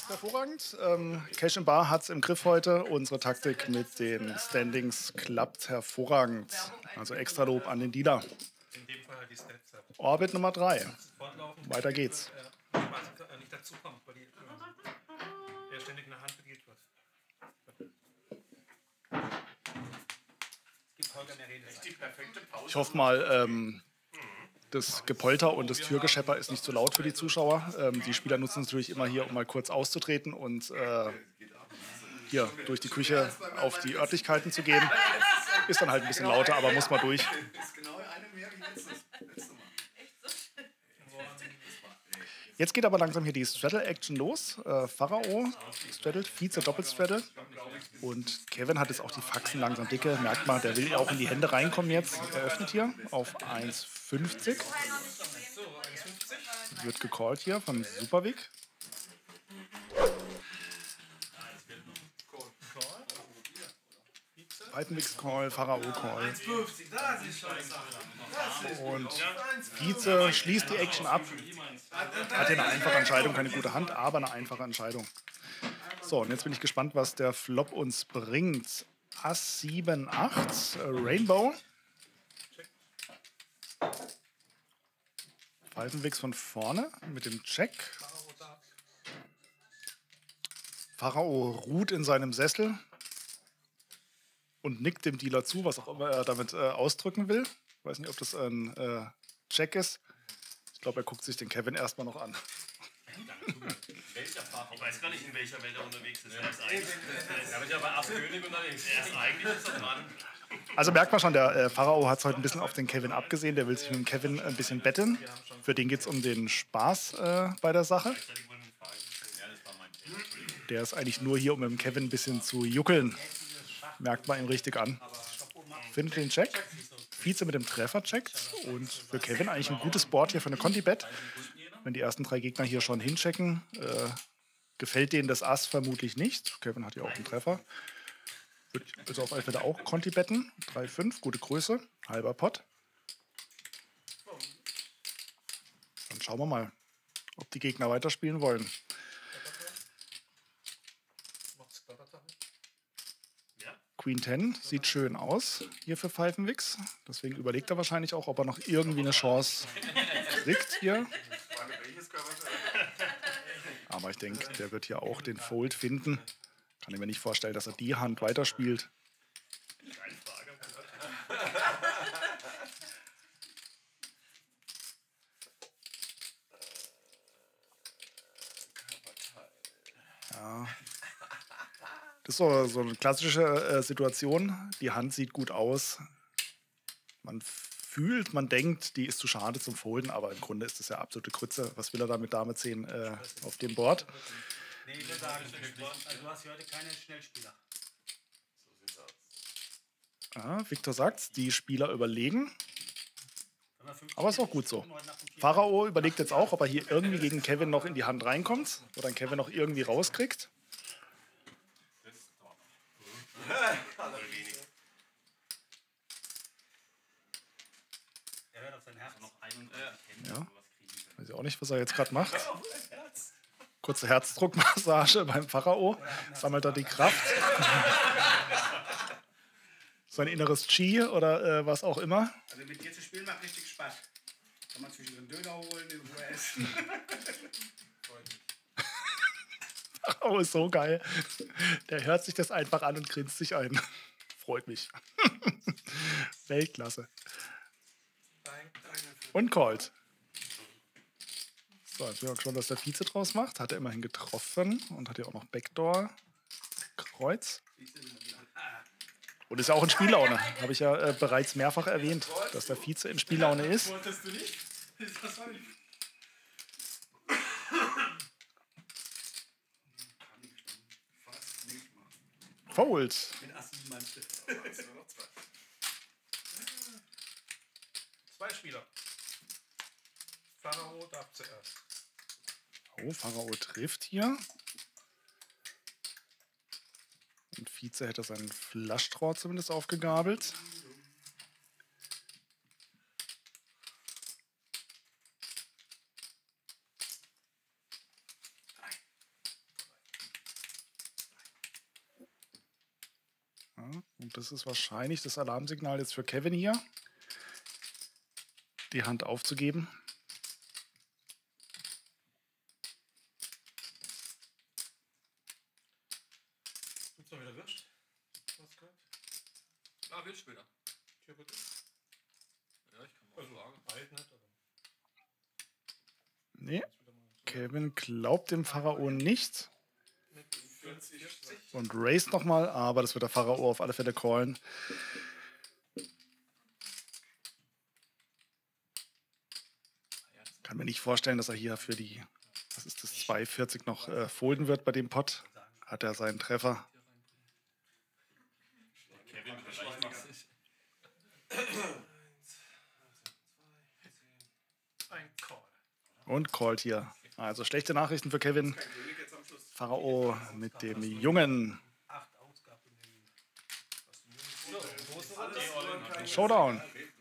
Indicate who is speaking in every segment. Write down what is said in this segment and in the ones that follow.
Speaker 1: läuft hervorragend. Cash and Bar hat es im Griff heute. Unsere Taktik mit den Standings klappt hervorragend. Also extra Lob an den Dealer.
Speaker 2: In dem Fall halt die Stats hat.
Speaker 1: Orbit Nummer 3.
Speaker 2: Fortlaufend
Speaker 1: Weiter geht's.
Speaker 2: quasi nicht dazukommt, weil er ständig in der Hand bedient wird. Es gibt Holger mehr Rede.
Speaker 3: Die perfekte Pause.
Speaker 1: Ich hoffe mal, das Gepolter und das Türgeschepper ist nicht zu laut für die Zuschauer. Die Spieler nutzen es natürlich immer hier, um mal kurz auszutreten und hier durch die Küche auf die Örtlichkeiten zu gehen. Ist dann halt ein bisschen lauter, aber muss mal durch.
Speaker 3: Das ist genau eine mehr wie letzte Mal.
Speaker 1: Jetzt geht aber langsam hier die Straddle-Action los. Pharao straddelt, Vize doppelt-straddle. Und Kevin hat jetzt auch die Faxen langsam dicke. Merkt man, der will ja auch in die Hände reinkommen jetzt. Er öffnet hier auf 1,50. Wird gecallt hier von Supervik. Python-Mix Call, Pharao Call. Und Vize schließt die Action ab. Hat hier eine einfache Entscheidung, keine gute Hand, aber eine einfache Entscheidung. So, und jetzt bin ich gespannt, was der Flop uns bringt. Ass 7, 8, Rainbow. Faltenwix von vorne mit dem Check. Pharao ruht in seinem Sessel und nickt dem Dealer zu, was auch immer er damit ausdrücken will. Ich weiß nicht, ob das ein Check ist. Ich glaube, er guckt sich den Kevin erstmal noch an.
Speaker 4: Ich weiß gar nicht, in welcher Welt er unterwegs ist. Er ist eigentlich aber Ass König unterwegs. Er ist eigentlich ist er dran.
Speaker 1: Also merkt man schon, der Pharao hat es heute ein bisschen auf den Kevin abgesehen. Der will sich mit dem Kevin ein bisschen betteln. Für den geht es um den Spaß bei der Sache. Der ist eigentlich nur hier, um mit dem Kevin ein bisschen zu juckeln. Merkt man ihm richtig an. Findet den Check. Vize mit dem Treffer checkt. Und für Kevin eigentlich ein gutes Board hier für eine Conti-Bet. Wenn die ersten 3 Gegner hier schon hinchecken, gefällt denen das Ass vermutlich nicht. Kevin hat hier auch einen Treffer. Würde ich also auf alle Fälle auch Conti betten. 3,5, gute Größe, halber Pot. Dann schauen wir mal, ob die Gegner weiterspielen wollen. Queen 10 sieht schön aus hier für Pfeifenwix. Deswegen überlegt er wahrscheinlich auch, ob er noch irgendwie eine Chance kriegt hier. Aber ich denke, der wird hier auch den Fold finden. Kann ich mir nicht vorstellen, dass er die Hand weiterspielt. Ja. Das ist so eine klassische Situation. Die Hand sieht gut aus. Man fühlt, man denkt, die ist zu schade zum Folden, aber im Grunde ist das ja absolute Grütze. Was will er da mit Dame 10 auf dem Board?
Speaker 5: Nee, ich will sagen, also du hast hier heute keine Schnellspieler.
Speaker 1: Victor sagt, die Spieler überlegen. Aber ist auch gut so. Pharao überlegt jetzt auch, ob er hier irgendwie gegen Kevin noch in die Hand reinkommt oder Kevin noch irgendwie rauskriegt.
Speaker 5: Er hört auf sein Herz.
Speaker 1: Ja. Weiß ich auch nicht, was er jetzt gerade macht. Kurze Herzdruckmassage beim Pharao. Sammelt er die Kraft. Sein inneres Chi oder was auch immer.
Speaker 3: Also mit dir zu spielen macht richtig Spaß. Kann man zwischendrin Döner holen, den Ruhe essen.
Speaker 1: Pharao ist so geil. Der hört sich das einfach an und grinst sich ein. Freut mich. Weltklasse. Und called. So, jetzt bin ich auch schon, was der Vize draus macht. Hat er immerhin getroffen und hat ja auch noch Backdoor. Kreuz. Und ist ja auch in Spiellaune. Habe ich ja bereits mehrfach erwähnt, dass der Vize in Spiellaune ist.
Speaker 3: Wolltest du nicht? Das war nicht.
Speaker 1: Fold.
Speaker 3: Mit Assen meinst du?
Speaker 2: 2 Spieler. Pharao darf zuerst.
Speaker 1: Oh, Pharao trifft hier. Und Vize hätte seinen Flush-Draw zumindest aufgegabelt. Und das ist wahrscheinlich das Alarmsignal jetzt für Kevin hier, die Hand aufzugeben.
Speaker 2: Gibt's mal wieder Wirscht? Was gehört?
Speaker 4: Ah, wird später.
Speaker 2: Hier bitte.
Speaker 4: Ja, ich kann mal
Speaker 2: Also,
Speaker 4: fragen.
Speaker 2: bald nicht, aber
Speaker 1: Nee, Kevin glaubt dem Pharao nicht.
Speaker 2: mit 40, 60.
Speaker 1: Und race nochmal, aber das wird der Pharao auf alle Fälle callen. Kann mir nicht vorstellen, dass er hier für die, was ist das, 2,40 noch folden wird bei dem Pot. Hat er seinen Treffer.
Speaker 4: Kevin, vielleicht machst du
Speaker 2: Ein Call.
Speaker 1: Und callt hier. Also schlechte Nachrichten für Kevin. Pharao mit dem Jungen.
Speaker 5: 8 Ausgaben in
Speaker 1: Showdown.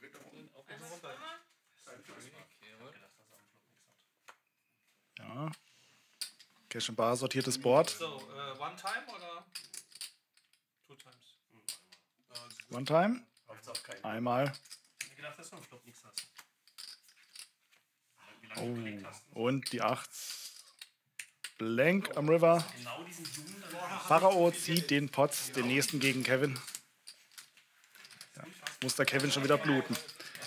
Speaker 1: Ja. Cash and Bar, sortiertes Board.
Speaker 2: So, one time oder two times?
Speaker 1: One time. Einmal.
Speaker 5: Ich hab gedacht, dass du am Flop nichts hast.
Speaker 1: Oh. Und die 8. Blank am River.
Speaker 5: Genau diesen Jungen.
Speaker 1: Pharao zieht den Pot, den nächsten gegen Kevin. Ja, muss der Kevin schon wieder bluten.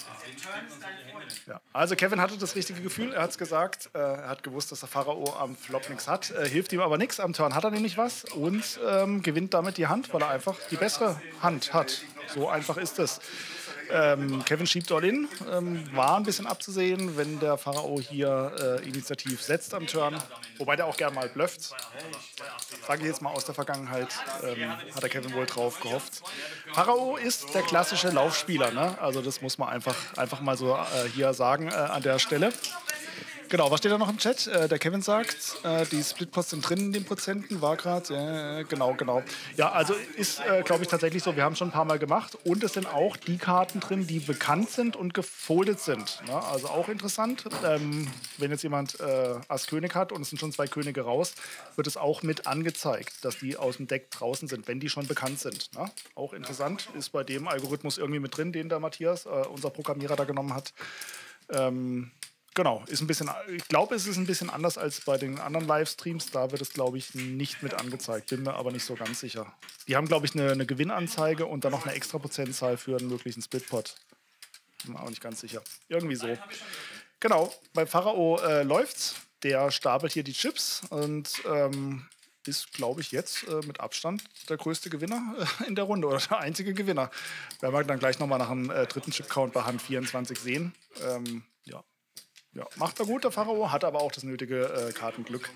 Speaker 1: Ja, also Kevin hatte das richtige Gefühl, er hat es gesagt, er hat gewusst, dass der Pharao am Flop nichts hat, hilft ihm aber nichts, am Turn hat er nämlich was und gewinnt damit die Hand, weil er einfach die bessere Hand hat. So einfach ist es. Kevin schiebt all in, war ein bisschen abzusehen, wenn der Pharao hier initiativ setzt am Turn, wobei der auch gerne mal blufft. Sage ich jetzt mal aus der Vergangenheit, hat der Kevin wohl drauf gehofft. Pharao ist der klassische Laufspieler, ne? Also das muss man einfach mal so hier sagen an der Stelle. Genau, was steht da noch im Chat? Der Kevin sagt, die Splitpots sind drin in den Prozenten, war gerade, genau. Ja, also ist, glaube ich, tatsächlich so, wir haben schon ein paar Mal gemacht und es sind auch die Karten drin, die bekannt sind und gefoldet sind. Ne? Also auch interessant, wenn jetzt jemand Ass König hat und es sind schon 2 Könige raus, wird es auch mit angezeigt, dass die aus dem Deck draußen sind, wenn die schon bekannt sind. Ne? Auch interessant, ist bei dem Algorithmus irgendwie mit drin, den der Matthias, unser Programmierer, da genommen hat. Genau, ist ein bisschen, ich glaube, es ist ein bisschen anders als bei den anderen Livestreams. Da wird es, glaube ich, nicht mit angezeigt. Bin mir aber nicht so ganz sicher. Die haben, glaube ich, eine Gewinnanzeige und dann noch eine extra Prozentzahl für einen möglichen Splitpot. Bin mir auch nicht ganz sicher. Irgendwie so. Genau, bei Pharao läuft's. Der stapelt hier die Chips und ist, glaube ich, jetzt mit Abstand der größte Gewinner in der Runde oder der einzige Gewinner. Werden wir dann gleich nochmal nach dem dritten Chip-Count bei Hand 24 sehen. Ja, macht er gut, der Pharao, hat aber auch das nötige Kartenglück.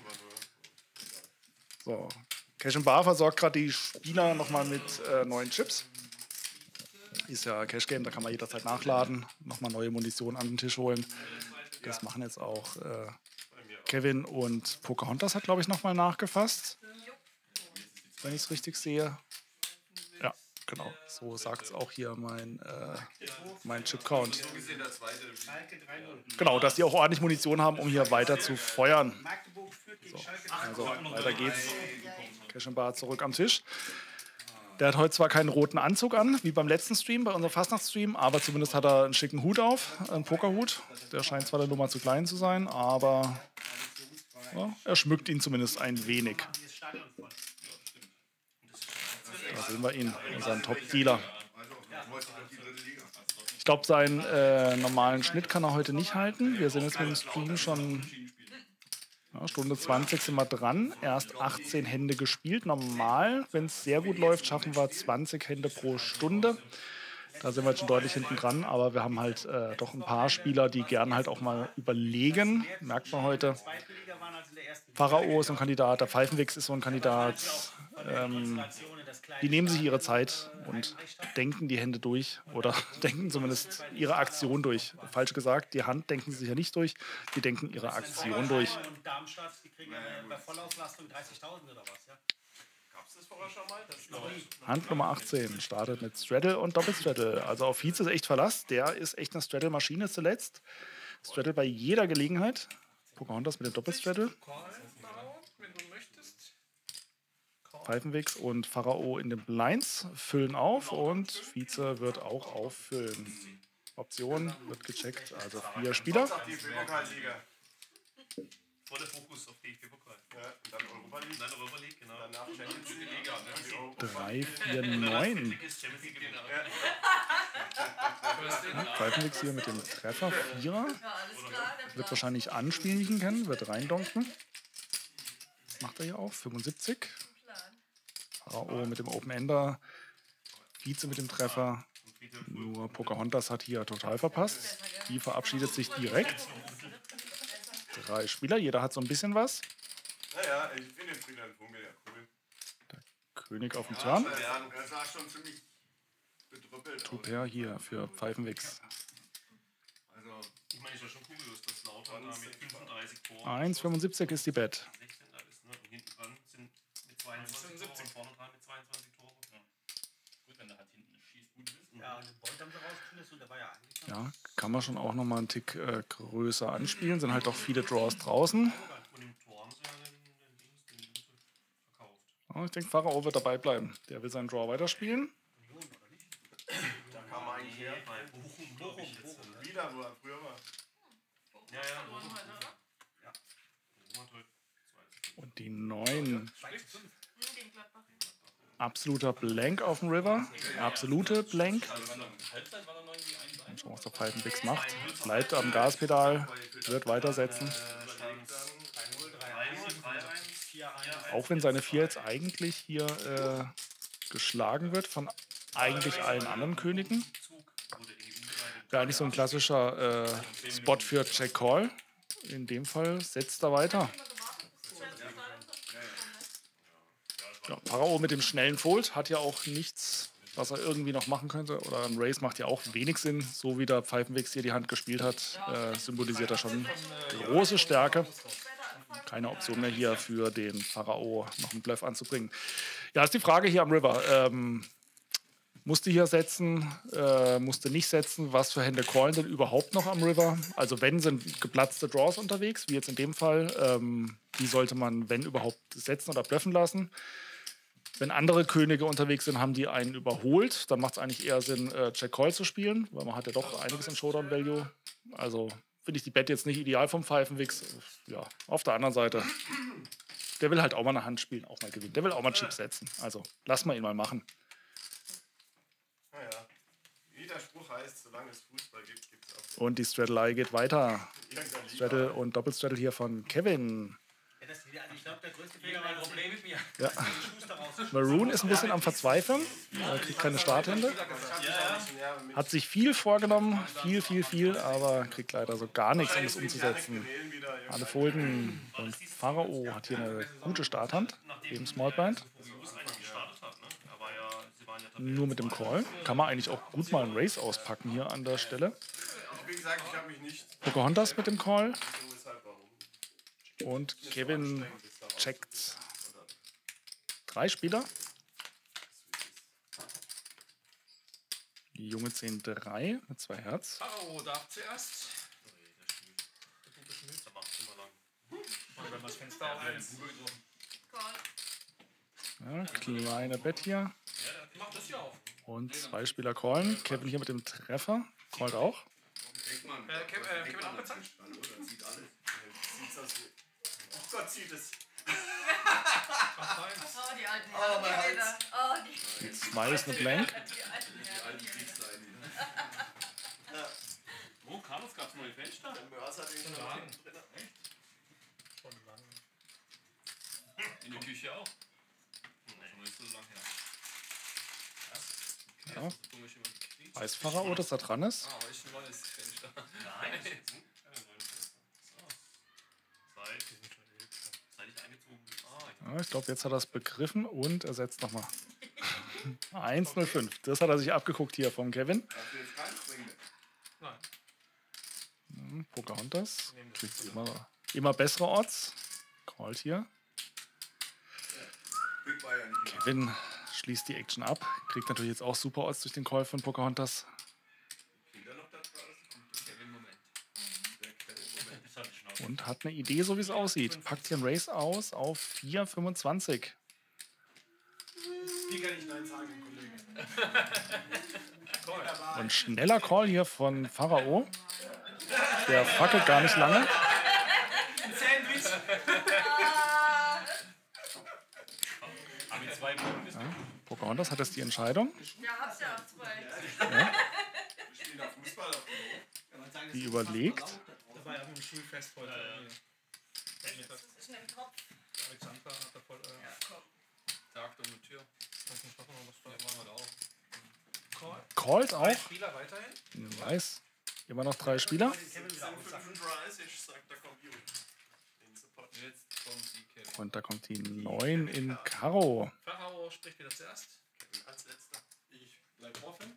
Speaker 1: So, Cash and Bar versorgt gerade die Spieler nochmal mit neuen Chips. Ist ja Cash Game, da kann man jederzeit nachladen, nochmal neue Munition an den Tisch holen. Das machen jetzt auch Kevin und Pocahontas hat, glaube ich, nochmal nachgefasst. Wenn ich es richtig sehe. Ja, genau. So sagt es auch hier mein Chip-Count. Genau, dass die auch ordentlich Munition haben, um hier weiter zu feuern. So, also weiter geht's. Cash and Bar zurück am Tisch. Der hat heute zwar keinen roten Anzug an, wie beim letzten Stream, bei unserem Fastnachtsstream, aber zumindest hat er einen schicken Hut auf, einen Pokerhut. Der scheint zwar der Nummer zu klein zu sein, aber ja, er schmückt ihn zumindest ein wenig. Da sehen wir ihn, unseren Top-Dealer. Ich glaube, seinen normalen Schnitt kann er heute nicht halten. Wir sind jetzt mit dem Stream schon Stunde 20 sind wir dran. Erst 18 Hände gespielt. Normal, wenn es sehr gut läuft, schaffen wir 20 Hände pro Stunde. Da sind wir jetzt schon deutlich hinten dran, aber wir haben halt doch ein paar Spieler, die gern halt auch mal überlegen. Merkt man heute. Pharao ist so ein Kandidat, der Pfeifenwix ist so ein Kandidat. Die nehmen sich ihre Zeit und denken die Hände durch oder denken zumindest ihre Aktion durch. Falsch gesagt, die Hand denken sie sich ja nicht durch, die denken ihre Aktion durch.
Speaker 5: Und Darmstadt, die kriegen bei Vollauslastung 30.000 oder was, ja?
Speaker 4: Gab's das vorher schon mal?
Speaker 1: Hand Nummer 18 startet mit Straddle und Doppelstraddle. Also auf Vize ist echt Verlass. Der ist echt eine Straddle-Maschine zuletzt. Straddle bei jeder Gelegenheit. Pocahontas mit dem Doppelstraddle.
Speaker 2: Call, Pharao, wenn du möchtest. Call.
Speaker 1: Pfeifenwix und Pharao in den Blinds füllen auf und Vize wird auch auffüllen. Option wird gecheckt, also 4 Spieler.
Speaker 6: DFB-Pokalsieger.
Speaker 4: Voller Fokus auf DFB-Pokal.
Speaker 6: Ja, und dann Europa League.
Speaker 4: Dann Europa League, genau.
Speaker 6: Danach Champions League.
Speaker 4: Liga, ne?
Speaker 1: 3, 4, 9.
Speaker 4: Champions League genau.
Speaker 1: Pfeifenwix hier mit dem Treffer. 4er.
Speaker 7: Ja, alles klar. Der
Speaker 1: Wird wahrscheinlich anspielen, wie ich ihn kenne. Wird reindonken. Macht er ja auch. 75.
Speaker 7: Plan.
Speaker 1: Pharao mit dem Open-Ender. Vize mit dem Treffer. Nur Pocahontas hat hier total verpasst. Die verabschiedet sich direkt. 3 Spieler, jeder hat so ein bisschen was.
Speaker 6: Naja, ich finde den Friedhelm Funkel ja cool.
Speaker 1: König auf dem Turn.
Speaker 6: Er sah schon ziemlich bedrüppelt aus.
Speaker 1: Tuper hier für Pfeifenwix.
Speaker 6: Also,
Speaker 4: Ich meine, ist ja schon kugellos, dass Lauter da mit 35 Toren
Speaker 1: 1,75 ist die Bet.
Speaker 4: 16 da ist, ne? Und hinten dran sind mit 22 Toren und vorne dran mit 22 Toren. Ja. Gut, wenn der halt hinten schießt, gut ist.
Speaker 5: Ja, und den Bolt haben sie rausgeschmissen und der war ja eigentlich schon.
Speaker 1: Ja, kann man schon auch noch mal einen Tick größer anspielen. Sind halt doch viele Draws draußen.
Speaker 4: Und im Tor haben sie ja den Lute verkauft.
Speaker 1: Ja, ich denke, Pharao wird dabei bleiben. Der will seinen Draw weiterspielen.
Speaker 6: da kam er eigentlich her.
Speaker 4: Bei Bochum, glaube ich jetzt.
Speaker 6: Wieder, wo er früher war.
Speaker 4: Ja, ja.
Speaker 7: Bochum
Speaker 4: Bochum
Speaker 7: heute, oder?
Speaker 4: hat heute 2-2.
Speaker 1: Und die 9.
Speaker 7: Gegen Gladbach.
Speaker 1: Absoluter Blank auf dem River. Absolute Blank.
Speaker 4: Halbzeit war er 9 gegen 1.
Speaker 1: Schauen wir, was der Pfeifenwix macht. Bleibt am Gaspedal. Wird weitersetzen.
Speaker 4: 3-0, 3-1, 4-1.
Speaker 1: Auch wenn seine 4 jetzt eigentlich hier geschlagen wird von eigentlich allen anderen Königen. Wäre eigentlich so ein klassischer Spot für Check Call. In dem Fall setzt er weiter. Ja, Pharao mit dem schnellen Fold hat ja auch nichts, was er irgendwie noch machen könnte. Oder ein Race macht ja auch wenig Sinn. So wie der Pfeifenwix hier die Hand gespielt hat, symbolisiert er schon große Stärke. Keine Option mehr hier für den Pharao noch einen Bluff anzubringen. Ja, ist die Frage hier am River. Musste hier setzen, musste nicht setzen. Was für Hände callen denn überhaupt noch am River? Also wenn, sind geplatzte Draws unterwegs, wie jetzt in dem Fall. Die sollte man, wenn überhaupt, setzen oder bluffen lassen. Wenn andere Könige unterwegs sind, haben die einen überholt. Dann macht es eigentlich eher Sinn, Check Call zu spielen, weil man hat ja doch einiges in Showdown Value. Also finde ich die Bet jetzt nicht ideal vom Pfeifenwix. Ja, auf der anderen Seite, der will halt auch mal eine Hand spielen, auch mal gewinnen. Der will auch mal Chips setzen. Also lass mal ihn mal machen.
Speaker 6: Naja, wie der Spruch heißt, solange es Fußball gibt, gibt es auch
Speaker 1: Und die Straddle geht weiter.
Speaker 6: irgendein Liga.
Speaker 1: Straddle und Doppelstraddle hier von Kevin.
Speaker 5: Ja, ich glaube, der größte Fehler war ein Problem mit mir.
Speaker 1: Ja.
Speaker 5: Schuster raus.
Speaker 1: Maroon ist ein bisschen am Verzweifeln. Er kriegt keine Starthände. Hat sich viel vorgenommen, viel, aber kriegt leider so gar nichts, um es umzusetzen. Alle folgen. Und Pharao hat hier eine gute Starthand, eben Small Blind. Nur mit dem Call. Kann man eigentlich auch gut mal einen Race auspacken hier an der Stelle.
Speaker 6: Wie gesagt, ich habe mich nicht
Speaker 1: Pocahontas mit dem Call.
Speaker 6: so weshalb warum.
Speaker 1: Und Kevin checkt 3 Spieler. Die Junge 10-3 mit 2 Herz.
Speaker 2: Pharao darf zuerst.
Speaker 4: Da macht es immer lang.
Speaker 2: Wenn man das Fenster aufhält.
Speaker 7: Call.
Speaker 1: Ja, kleine Bet hier.
Speaker 2: Macht das hier auf.
Speaker 1: Und 2 Spieler callen. Kevin hier mit dem Treffer. Callt auch.
Speaker 2: Kevin auch bezahlt?
Speaker 6: Oh Gott, zieht es.
Speaker 7: Oh, die alten Herren.
Speaker 6: mein Hals.
Speaker 7: Oh, die
Speaker 1: Die 2 ist eine Blank.
Speaker 7: alten Herren.
Speaker 4: Oh, Carlos, gab es neue Fenster?
Speaker 6: Der Mörs hat den schon drin.
Speaker 4: In der Küche auch? Nee, schon nicht so lang her.
Speaker 1: Ja. Weiß Pharao, dass er dran ist.
Speaker 4: Aber ich ein neues Fenster. Nein. Seit ich eingezogen bin.
Speaker 1: Ja, ich glaube, jetzt hat er es begriffen und er setzt nochmal. 1,05. Das hat er sich abgeguckt hier vom Kevin.
Speaker 6: Hast du jetzt keinen Springen?
Speaker 1: Pocahontas. Kriegt immer bessere Odds. Callt hier.
Speaker 6: Big war ja nicht.
Speaker 1: Kevin schließt die Action ab. Kriegt natürlich jetzt auch super Odds durch den Call von Pocahontas.
Speaker 6: Kinder noch da draußen?
Speaker 4: Kevin-Moment. Das hatte ich noch.
Speaker 1: Und hat eine Idee, so wie es aussieht. Packt hier ein Race aus auf 4,25.
Speaker 3: Die kann ich nein sagen, Kollege.
Speaker 1: Und schneller Call hier von Pharao. Der fackelt gar nicht lange.
Speaker 3: Ein Sandwich.
Speaker 4: Aber mit 2 Punkten ist
Speaker 1: Pocahontas hat jetzt die Entscheidung.
Speaker 7: Ja, hab's ja auch zwei.
Speaker 6: Wir spielen da Fußball auf dem Hof.
Speaker 1: Die überlegt.
Speaker 2: Das war ja auf dem Schulfest heute.
Speaker 7: Das ist ein Topf.
Speaker 2: Alexandra hat da voll.
Speaker 4: Tag um die Tür.
Speaker 2: Was nicht machen, was
Speaker 4: Ja, machen wir da auch.
Speaker 1: Callt auch.
Speaker 2: Spieler weiterhin?
Speaker 1: Nice. Immer noch 3 Spieler.
Speaker 6: Es sind 35, sagt der Computer. Den Support.
Speaker 4: Jetzt kommt die Kevin.
Speaker 1: Und da kommt die 9 in Karo.
Speaker 2: Pharao spricht wieder zuerst.
Speaker 6: Als letzter.
Speaker 3: Ich bleib offen.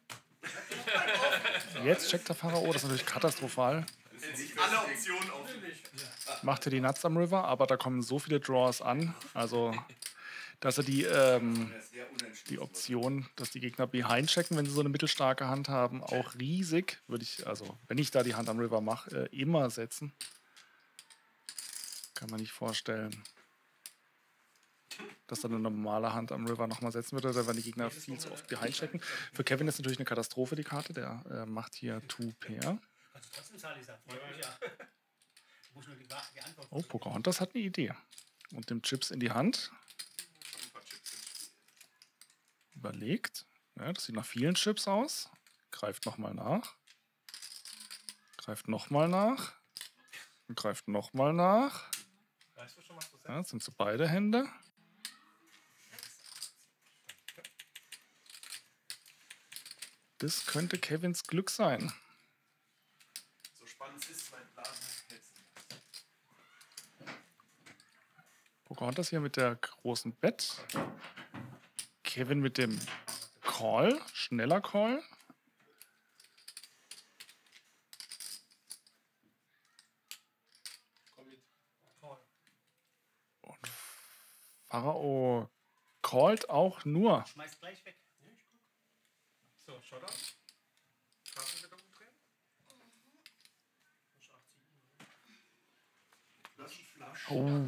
Speaker 1: Jetzt checkt der Pharao. Das ist natürlich katastrophal.
Speaker 6: Alle Optionen offen.
Speaker 1: Macht hier die Nuts am River, aber da kommen so viele Draws an. Also, dass er die Option, dass die Gegner behind checken, wenn sie so eine mittelstarke Hand haben, auch riesig. Würde ich, also, wenn ich da die Hand am River mache, immer setzen. Kann man nicht vorstellen, dass er eine normale Hand am River nochmal setzen würde, wenn die Gegner viel zu oft behind checken. Für Kevin ist natürlich eine Katastrophe, die Karte. Der macht hier 2 Pair.
Speaker 5: Kannst du trotzdem Sali sagen? Ja. Du musst nur die Antwort.
Speaker 1: Oh, Pocahontas hat eine Idee. Und nimmt Chips in die Hand. Überlegt. Ja, das sieht nach vielen Chips aus. Greift nochmal nach. Greift nochmal nach. Und greift nochmal nach.
Speaker 2: Weißt du schon, was du sagst?
Speaker 1: Ja, das sind so beide Hände. Das könnte Kevins Glück sein.
Speaker 6: So spannend es ist, mein Plan jetzt.
Speaker 1: Pocahontas hier mit der großen Bett. Kevin mit dem Call. Schneller Call. Und Pharao callt auch nur.
Speaker 5: Schmeiß gleich weg.
Speaker 2: So, Schotter. Karten wieder umdrehen.
Speaker 1: Oh.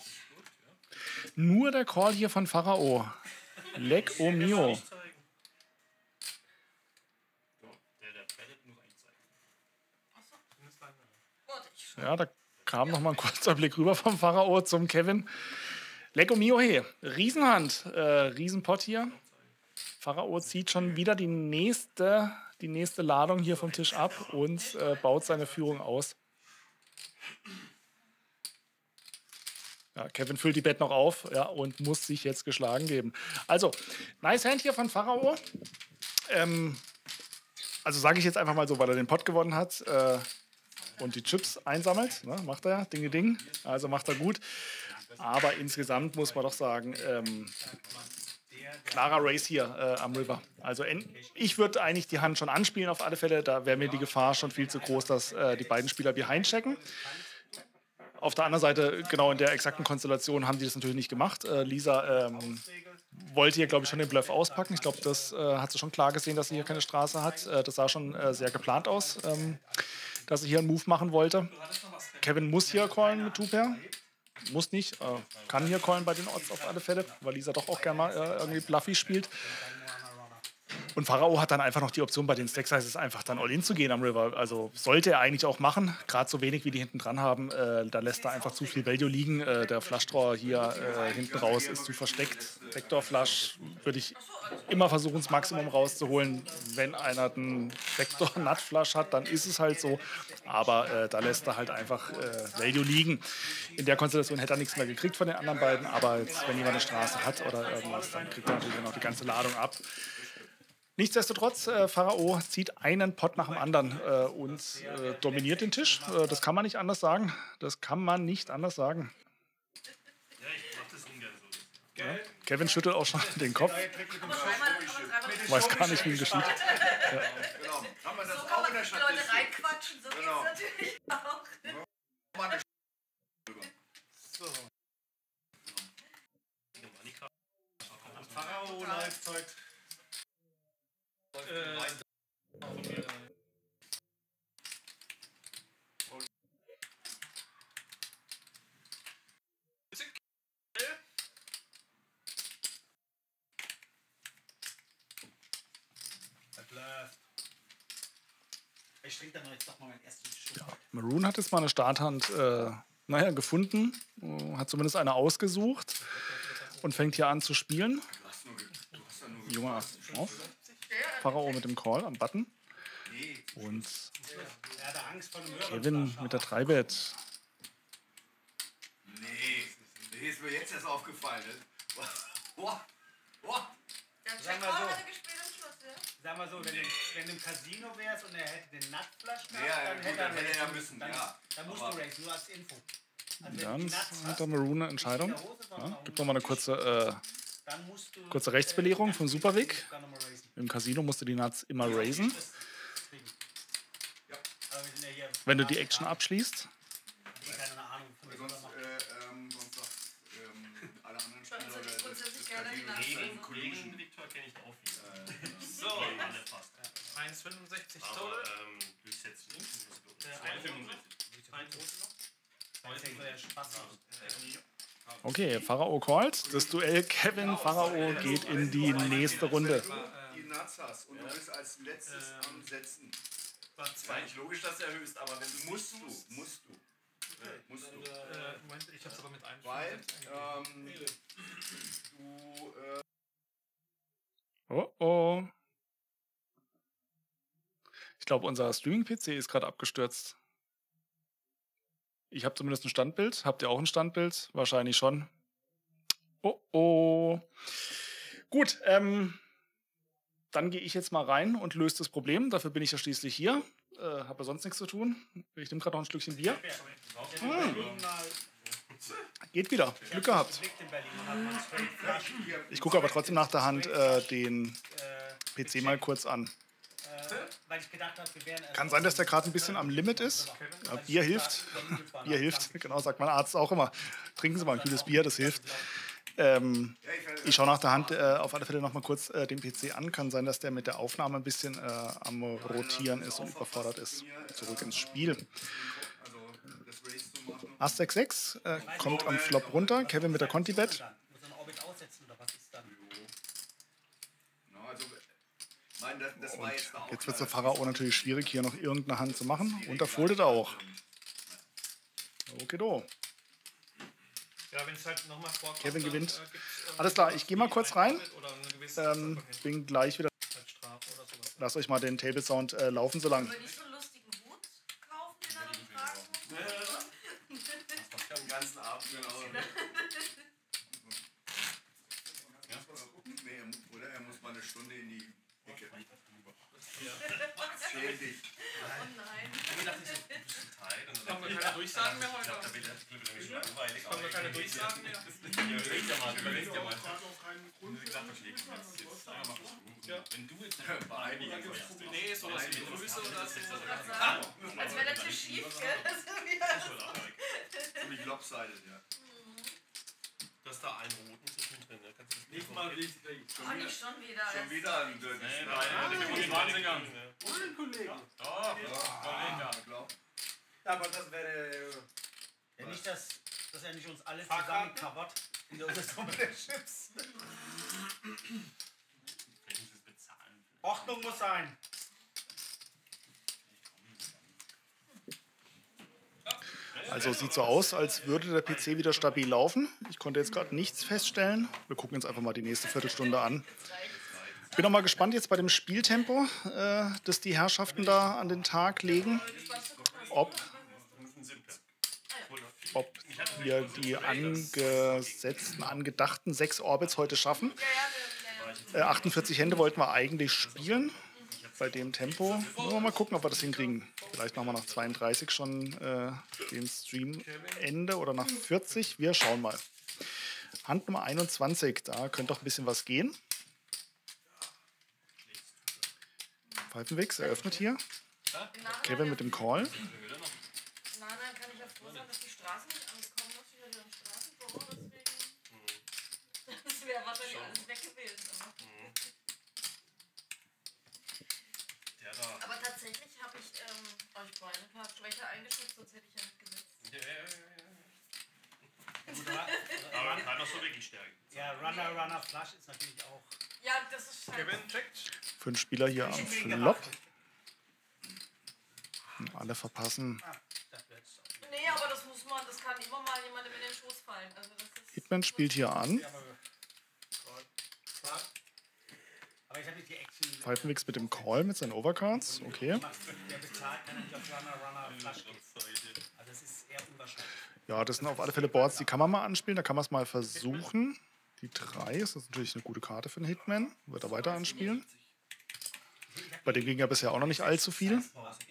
Speaker 1: Nur der Call hier von Pharao. Leg o mio.
Speaker 2: Zeigen.
Speaker 4: Der bettet muss eigentlich zeigen.
Speaker 2: Zumindest deine.
Speaker 7: Warte, ich
Speaker 1: Ja, da kam noch mal ein kurzer Blick rüber vom Pharao zum Kevin. Leg o mio he. Riesenhand. Riesenpott hier. Pharao zieht schon wieder die nächste Ladung hier vom Tisch ab und baut seine Führung aus. Ja, Kevin füllt die Bett noch auf, ja, und muss sich jetzt geschlagen geben. Also, nice Hand hier von Pharao. Also sage ich jetzt einfach mal so, weil er den Pot gewonnen hat und die Chips einsammelt. Ne, macht er ja, Dinge Ding. Also macht er gut. Aber insgesamt muss man doch sagen, klarer Race hier am River. Also ich würde eigentlich die Hand schon anspielen auf alle Fälle. Da wäre mir die Gefahr schon viel zu groß, dass die beiden Spieler behind checken. Auf der anderen Seite, genau in der exakten Konstellation, haben die das natürlich nicht gemacht. Lisa wollte hier, glaube ich, schon den Bluff auspacken. Ich glaube, das hat sie schon klar gesehen, dass sie hier keine Straße hat. Das sah schon sehr geplant aus, dass sie hier einen Move machen wollte. Kevin muss hier callen mit 2 Pair. Muss nicht, kann hier callen bei den Odds auf alle Fälle, weil Lisa doch auch gerne mal irgendwie Bluffy spielt. Und Pharao hat dann einfach noch die Option bei den Stack-Sizes einfach dann All-In zu gehen am River. Also sollte er eigentlich auch machen, gerade so wenig wie die hinten dran haben. Da lässt er einfach zu viel Value liegen. Der Flush-Draw hier hinten raus ist zu versteckt. Backdoor-Flush würde ich immer versuchen, das Maximum rauszuholen. Wenn einer einen Backdoor-Nut-Flush hat, dann ist es halt so. Aber da lässt er halt einfach Value liegen. In der Konstellation hätte er nichts mehr gekriegt von den anderen beiden. Aber jetzt, wenn jemand eine Straße hat oder irgendwas, dann kriegt er natürlich noch die ganze Ladung ab. Nichtsdestotrotz, Pharao zieht einen Pot nach dem anderen und dominiert den Tisch. Das kann man nicht anders sagen. Das kann man nicht anders sagen.
Speaker 4: Ja, ich mach das ungern so.
Speaker 1: Ja. Kevin schüttelt auch schon den Kopf. Weiß gar nicht, wie ihm geschieht. Ja.
Speaker 6: Genau. Kann man das
Speaker 7: So
Speaker 6: auch
Speaker 7: kann
Speaker 6: in
Speaker 7: man
Speaker 6: der
Speaker 7: die Leute
Speaker 6: Statistik?
Speaker 7: reinquatschen, so
Speaker 6: Genau.
Speaker 7: geht's natürlich auch.
Speaker 2: Pharao live zeigt.
Speaker 5: Ich trinke dann jetzt doch mal meinen ersten Schluck.
Speaker 1: Ja, Maroon hat jetzt mal eine Starthand gefunden, hat zumindest eine ausgesucht und fängt hier an zu spielen. Junge, auf. Pharao mit dem Call am Button. Und
Speaker 5: Er hatte Angst vor dem
Speaker 1: Kevin mit der 3-Bet.
Speaker 6: Nee, ist mir jetzt erst aufgefallen. Boah.
Speaker 7: Der
Speaker 5: Sag mal
Speaker 7: Jackpot
Speaker 5: so.
Speaker 7: hat er gespielt am Schluss, ja?
Speaker 5: Sag mal so, wenn du im Casino wärst und er hätte den Nutflash gehabt,
Speaker 6: Ja,
Speaker 5: dann
Speaker 6: gut,
Speaker 5: hätte
Speaker 6: dann hätte er ja
Speaker 5: racen
Speaker 6: müssen,
Speaker 5: Dann,
Speaker 6: ja.
Speaker 5: dann musst
Speaker 6: Aber-
Speaker 5: du racen, nur als Info. Also wenn du
Speaker 1: Dann
Speaker 5: die Nuts
Speaker 1: hat
Speaker 5: hast,
Speaker 1: der Maroon eine Entscheidung. Ja, gibt nochmal eine kurze
Speaker 5: dann musst du,
Speaker 1: kurze Rechtsbelehrung von Supervic.
Speaker 5: dann nochmal racen.
Speaker 1: Im Casino musst du die Nuts immer raisen,
Speaker 5: Deswegen. Aber wir sind ja hier.
Speaker 1: wenn du die Action abschließt.
Speaker 5: Keine Ahnung, von
Speaker 6: Sonst,
Speaker 5: was
Speaker 6: sonst sagt alle anderen
Speaker 7: Bei uns
Speaker 6: Spieler
Speaker 7: hätte ich
Speaker 6: oder
Speaker 7: grundsätzlich
Speaker 6: das
Speaker 7: gerne die
Speaker 6: Casino-
Speaker 7: Nachfrage.
Speaker 4: Kollegen Viktor kenne ich auch wieder.
Speaker 2: So,
Speaker 4: Alle fast.
Speaker 2: 1,65
Speaker 4: Aber
Speaker 2: total.
Speaker 4: durchsetzen.
Speaker 2: 1,65.
Speaker 5: Das soll ja Spaß machen.
Speaker 1: Okay, Pharao callt. Das Duell Kevin Pharao geht in die nächste Runde.
Speaker 6: die Nuts hast und du bist als letztes am Setzen.
Speaker 2: War
Speaker 6: Ist eigentlich logisch, dass du erhöhst, aber wenn du musst du. Musst du.
Speaker 2: Moment, ich hab's aber mit einem.
Speaker 6: Weil du
Speaker 1: Oh. Ich glaube, unser Streaming-PC ist gerade abgestürzt. Ich habe zumindest ein Standbild. Habt ihr auch ein Standbild? Wahrscheinlich schon. Oh. Gut, dann gehe ich jetzt mal rein und löse das Problem. Dafür bin ich ja schließlich hier. Habe sonst nichts zu tun. Ich nehme gerade noch ein Stückchen Bier. Geht wieder. Glück gehabt. Ich gucke aber trotzdem nach der Hand den PC mal kurz an.
Speaker 5: Weil ich gedacht habe, wir wären erst
Speaker 1: Kann sein, dass der gerade ein bisschen am Limit ist. Ja, Bier hilft. Bier hilft. Genau, sagt mein Arzt auch immer. Trinken Sie mal ein kühles Bier, das hilft. Ich schaue nach der Hand auf alle Fälle noch mal kurz den PC an. Kann sein, dass der mit der Aufnahme ein bisschen am Rotieren ist und überfordert ist. Zurück ins Spiel. Ass 6-6 kommt am Flop runter. Kevin mit der Conti-Bet.
Speaker 5: Muss ein Orbit aussetzen oder was ist dann?
Speaker 6: das war jetzt auch
Speaker 1: Jetzt wird es der Pharao natürlich schwierig, hier noch irgendeine Hand zu machen. Und er foldet auch. Okido.
Speaker 2: Ja, wenn es halt nochmal vorkommt.
Speaker 1: Kevin
Speaker 2: dann,
Speaker 1: gewinnt.
Speaker 2: gibt's,
Speaker 1: Alles klar, ich gehe mal kurz rein.
Speaker 2: Oder eine gewisse
Speaker 1: Bin gleich wieder.
Speaker 2: als Strafe oder sowas.
Speaker 1: Lasst euch mal den Table Sound laufen so lang.
Speaker 7: Wollen wir nicht so einen lustigen Hut kaufen, den er dann tragen muss?
Speaker 6: den ganzen Abend genau. Nee, oder er muss mal eine Stunde in die Ecke. Schäm dich.
Speaker 7: Oh nein.
Speaker 2: Haben wir keine Durchsagen mehr heute?
Speaker 4: Da wird das nämlich langweilig.
Speaker 2: Haben wir keine Durchsagen mehr?
Speaker 4: Überleg dir mal. Wenn du jetzt
Speaker 6: Bei einigen.
Speaker 2: Nee, sowas wie Grüße oder so.
Speaker 7: Als wäre der Tisch schief, gell? Das ist wieder-
Speaker 6: Ziemlich lopsided, ja.
Speaker 4: Du hast da einen roten zwischendrin. Ne? Kannst du das nicht
Speaker 6: mal richtig.
Speaker 7: Oh, nicht schon wieder.
Speaker 6: Schon wieder ein Dirty
Speaker 4: Nee,
Speaker 6: Strike.
Speaker 3: Ja, aber das wäre.
Speaker 5: Ja, nicht, dass er nicht uns alle zusammen covert. In unserer Summe der Chips. Ordnung muss sein.
Speaker 1: Also sieht so aus, als würde der PC wieder stabil laufen. Ich konnte jetzt gerade nichts feststellen. Wir gucken uns einfach mal die nächste Viertelstunde an. Ich bin noch mal gespannt jetzt bei dem Spieltempo, das die Herrschaften da an den Tag legen. Ob wir die angedachten 6 Orbits heute schaffen. 48 Hände wollten wir eigentlich spielen. Bei dem Tempo. Wollen wir mal gucken, ob wir das hinkriegen. Vielleicht machen wir nach 32 schon den Streamende oder nach 40. Wir schauen mal. Hand Nummer 21. Da könnte doch ein bisschen was gehen. Pfeifenwix eröffnet hier. Kevin mit dem Call.
Speaker 7: Nein, kann ich ja froh sein, dass die Straße nicht angekommen ist. Ich hatte ja einen Straßenbau, deswegen. Das wäre wahrscheinlich alles weg gewesen. Aber tatsächlich habe ich euch beide ein paar schwächer eingeschätzt, sonst hätte ich ja nicht gesetzt.
Speaker 4: Aber kann doch so wirklich stärken.
Speaker 5: Ja, Runner, Flush ist natürlich auch.
Speaker 7: Ja, das ist scheiße.
Speaker 2: Kevin checkt.
Speaker 1: 5 Spieler hier am Flop. Alle verpassen.
Speaker 7: Nee, aber das muss man, das kann immer mal jemandem in den Schoß fallen. Also das ist
Speaker 1: Hitman spielt hier an.
Speaker 5: Aber ich habe nicht die Action.
Speaker 1: Pfeifenwix mit dem Call mit seinen Overcards. Okay.
Speaker 5: Der bezahlt, kann er nicht auf Runner Flash gehen. Also das ist eher unwahrscheinlich.
Speaker 1: Ja, das sind auf alle Fälle Boards, die kann man mal anspielen. Da kann man es mal versuchen. Die 3 ist das natürlich eine gute Karte für den Hitman. Wird er weiter anspielen. Bei dem ging ja bisher auch noch nicht allzu viel.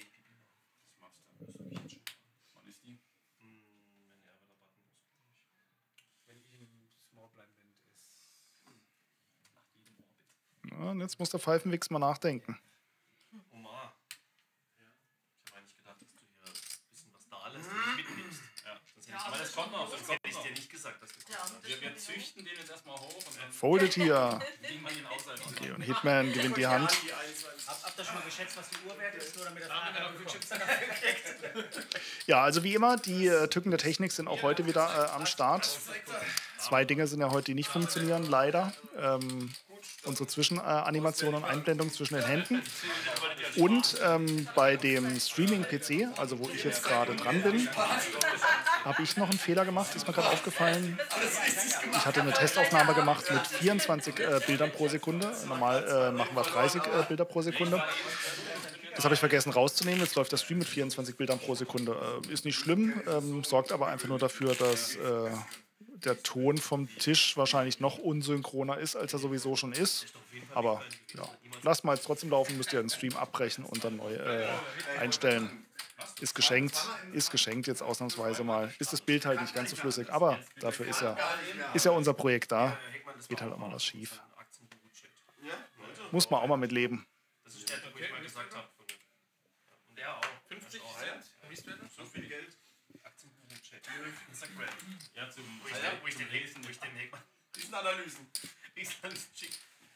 Speaker 1: Ja, und jetzt muss der Pfeifenwix mal nachdenken.
Speaker 4: Omar. Ich habe eigentlich gedacht, dass du hier ein bisschen was da lässt und nicht mitnimmst.
Speaker 2: Aber das kommt noch. Das
Speaker 4: Hätte ich dir nicht gesagt, dass du
Speaker 2: Wir züchten den jetzt erstmal hoch und dann
Speaker 1: Foldet hier.
Speaker 2: legen wir ihn aus.
Speaker 1: Okay, und Hitman gewinnt die Hand.
Speaker 5: Habt ihr schon mal geschätzt, was die Uhrwert ist? Nur damit das nachher bekommt.
Speaker 1: Ja, also wie immer, die Tücken der Technik sind auch heute wieder am Start. 2 Dinge sind ja heute, die nicht funktionieren, leider. Unsere Zwischenanimation und Einblendung zwischen den Händen. Und bei dem Streaming-PC, also wo ich jetzt gerade dran bin, habe ich noch einen Fehler gemacht, ist mir gerade aufgefallen. Ich hatte eine Testaufnahme gemacht mit 24 Bildern pro Sekunde. Normal machen wir 30 Bilder pro Sekunde. Das habe ich vergessen rauszunehmen. Jetzt läuft der Stream mit 24 Bildern pro Sekunde. Ist nicht schlimm, sorgt aber einfach nur dafür, dass der Ton vom Tisch wahrscheinlich noch unsynchroner ist, als er sowieso schon ist. Aber ja, lasst mal jetzt trotzdem laufen, müsst ihr den Stream abbrechen und dann neu einstellen. Ist geschenkt jetzt ausnahmsweise mal. Ist das Bild halt nicht ganz so flüssig, aber dafür ist ja unser Projekt da. Geht halt auch mal was schief. Muss man auch mal mit leben.
Speaker 4: Das ist der, wo ich mal gesagt habe. Und der auch.
Speaker 2: 50 Cent.
Speaker 4: So viel Geld. Aktienbuch-Chat. Instagram. Ja, wo ich den Hegmann.
Speaker 6: Diesen Analysen.
Speaker 4: schick.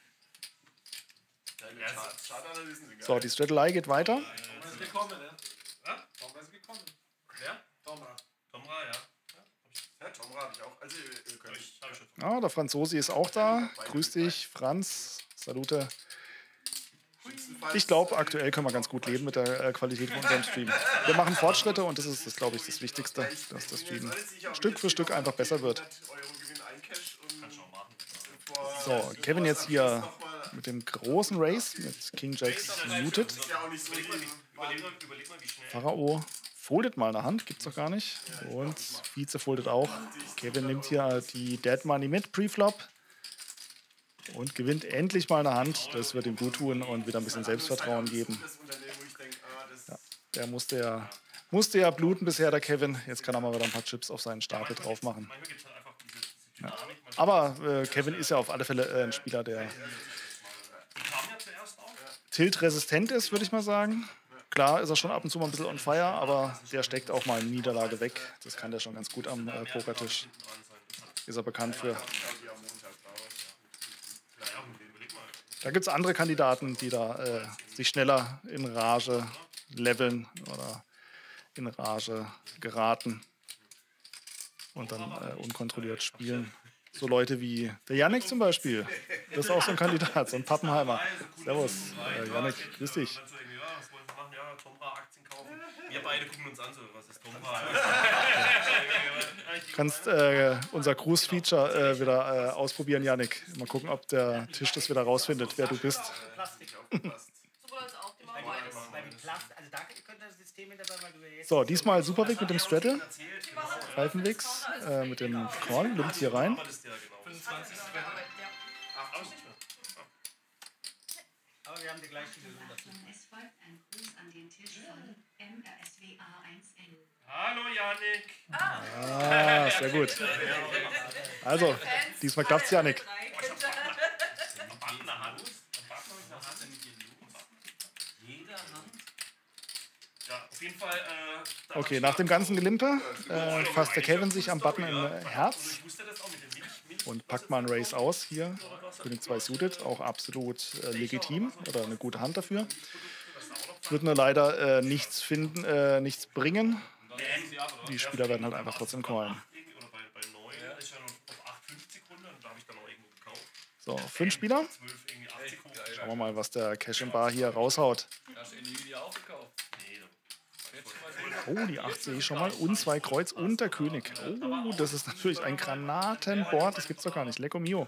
Speaker 6: Chartanalysen sind geil.
Speaker 1: So, die Strattelei geht weiter.
Speaker 2: Tom ist gekommen, ne? Tom ist gekommen.
Speaker 4: Wer?
Speaker 2: Tomra.
Speaker 4: Tomra, ja.
Speaker 6: Ja, Tomra habe ich auch. Also, ihr könnt
Speaker 4: Hab ich schon.
Speaker 1: Ah, der Franzosi ist auch da. Grüß dich, Franz. Salute. Ich glaube, aktuell können wir ganz gut leben mit der Qualität von unserem Stream. Wir machen Fortschritte und das ist, glaube ich, das Wichtigste, dass das Stream Stück für Stück einfach besser wird. So, Kevin jetzt hier mit dem großen Race mit King Jacks muted.
Speaker 4: Überleg mal, wie schnell.
Speaker 1: Pharao foldet mal eine Hand, gibt's doch gar nicht. Und Vize foldet auch. Kevin nimmt hier die Dead Money mit Preflop und gewinnt endlich mal eine Hand. Das wird ihm gut tun und wieder ein bisschen Selbstvertrauen geben. Ja, der musste ja bluten bisher, der Kevin. Jetzt kann er mal wieder ein paar Chips auf seinen Stapel drauf machen.
Speaker 4: Manchmal gibt es halt einfach diese Dynamik.
Speaker 1: Aber Kevin ist ja auf alle Fälle ein Spieler, der tiltresistent ist, würde ich mal sagen. Klar ist er schon ab und zu mal ein bisschen on fire, aber der steckt auch mal eine Niederlage weg. Das kann der schon ganz gut am Pokertisch. Ist er bekannt für. Da gibt es andere Kandidaten, die da sich schneller in Rage leveln oder in Rage geraten und dann unkontrolliert spielen. So Leute wie der Yannick zum Beispiel. Das ist auch so ein Kandidat, so ein Pappenheimer. Servus, Yannick, grüß dich.
Speaker 4: Ja, was wollen wir machen? Ja, Tomra-Aktien kaufen. Wir beide gucken uns an, so, was ist Tomra?
Speaker 1: Du kannst unser Cruise-Feature wieder ausprobieren, Yannick. Mal gucken, ob der Tisch das wieder rausfindet, wer du bist.
Speaker 7: sowohl als auch, die machen beides.
Speaker 5: Weil die Plast, also da könnte das System hinter sein, weil du ja jetzt.
Speaker 1: So, diesmal Superwig mit dem Straddle. Pfeifenwix mit dem Call. Lumpt hier rein.
Speaker 2: 25 Cent.
Speaker 5: Aber wir haben die gleiche Lösung dazu.
Speaker 8: Es folgt ein Gruß an den Tisch von MRSWA1N.
Speaker 4: Hallo Janik.
Speaker 1: Ah, sehr gut. Also, diesmal klappt's, Yannick.
Speaker 4: Ja, auf jeden Fall.
Speaker 1: Okay, nach dem ganzen Gelimpe fasst der Kevin sich am Button im Herz
Speaker 4: Ich wusste das auch mit dem Milch.
Speaker 1: und packt mal einen Race aus. Hier, König 2 suited, auch absolut legitim oder eine gute Hand dafür. Wird nur leider nichts bringen. Die Spieler werden halt einfach trotzdem callen.
Speaker 4: Oder bei 9 ist ja noch auf 8,50 runter und da habe ich dann auch irgendwo gekauft.
Speaker 1: So, 5 Spieler.
Speaker 4: 12 irgendwie 80 hoch.
Speaker 1: Schauen wir mal, was der Cash in Bar hier raushaut.
Speaker 2: Hast du Nvidia auch gekauft?
Speaker 4: Nee,
Speaker 1: Oh, die 8 sehe ich schon mal. Und 2 Kreuz und der König. Oh, das ist natürlich ein Granatenboard. Das gibt's doch gar nicht. Lecco mio.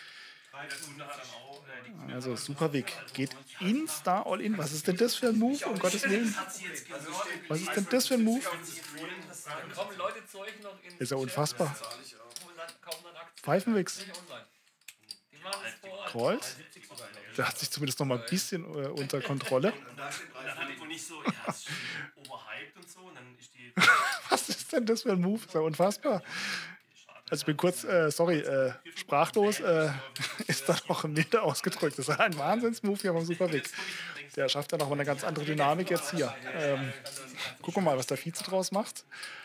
Speaker 1: Also Superwig geht insta all in. Was ist denn das für ein Move, um Gottes Willen? Was ist denn das für ein Move?
Speaker 4: Kommen Leute zu euch noch in
Speaker 1: Ist ja unfassbar.
Speaker 4: kaufen dann Aktien.
Speaker 1: Pfeifenwichs.
Speaker 4: Nicht online. Die machen es vor Ort.
Speaker 1: Kreuz. Der hat sich zumindest noch mal ein bisschen unter Kontrolle.
Speaker 4: Und dann hat die wohl nicht so, ja, es ist schon overhyped und so. Und dann ist die.
Speaker 1: Was ist denn das für ein Move? Ist ja unfassbar. Also ich bin kurz, sprachlos, ist da noch milde ausgedrückt. Das ist ein Wahnsinnsmove hier vom Superwig. Der schafft ja noch mal eine ganz andere Dynamik jetzt hier. Gucken wir mal, was der Vize draus macht.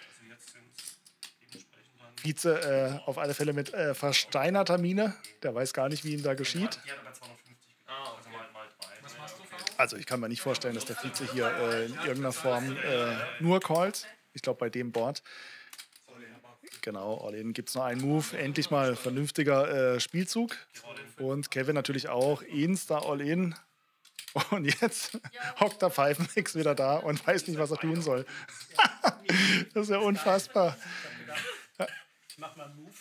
Speaker 1: Vize auf alle Fälle mit versteinerter Miene. Der weiß gar nicht, wie ihm da geschieht.
Speaker 4: Die hat aber 250 gekauft. Also mal 3.
Speaker 1: Also ich kann mir nicht vorstellen, dass der Vize hier in irgendeiner Form nur callt. Ich glaube, bei dem Board. Genau, All-In gibt es noch einen Move. Endlich mal vernünftiger Spielzug. Und Kevin natürlich auch. Insta All-In. Und jetzt hockt der Pfeifenwichs wieder da und weiß nicht, was er tun soll. Das ist ja unfassbar.
Speaker 5: Ich mach mal einen Move.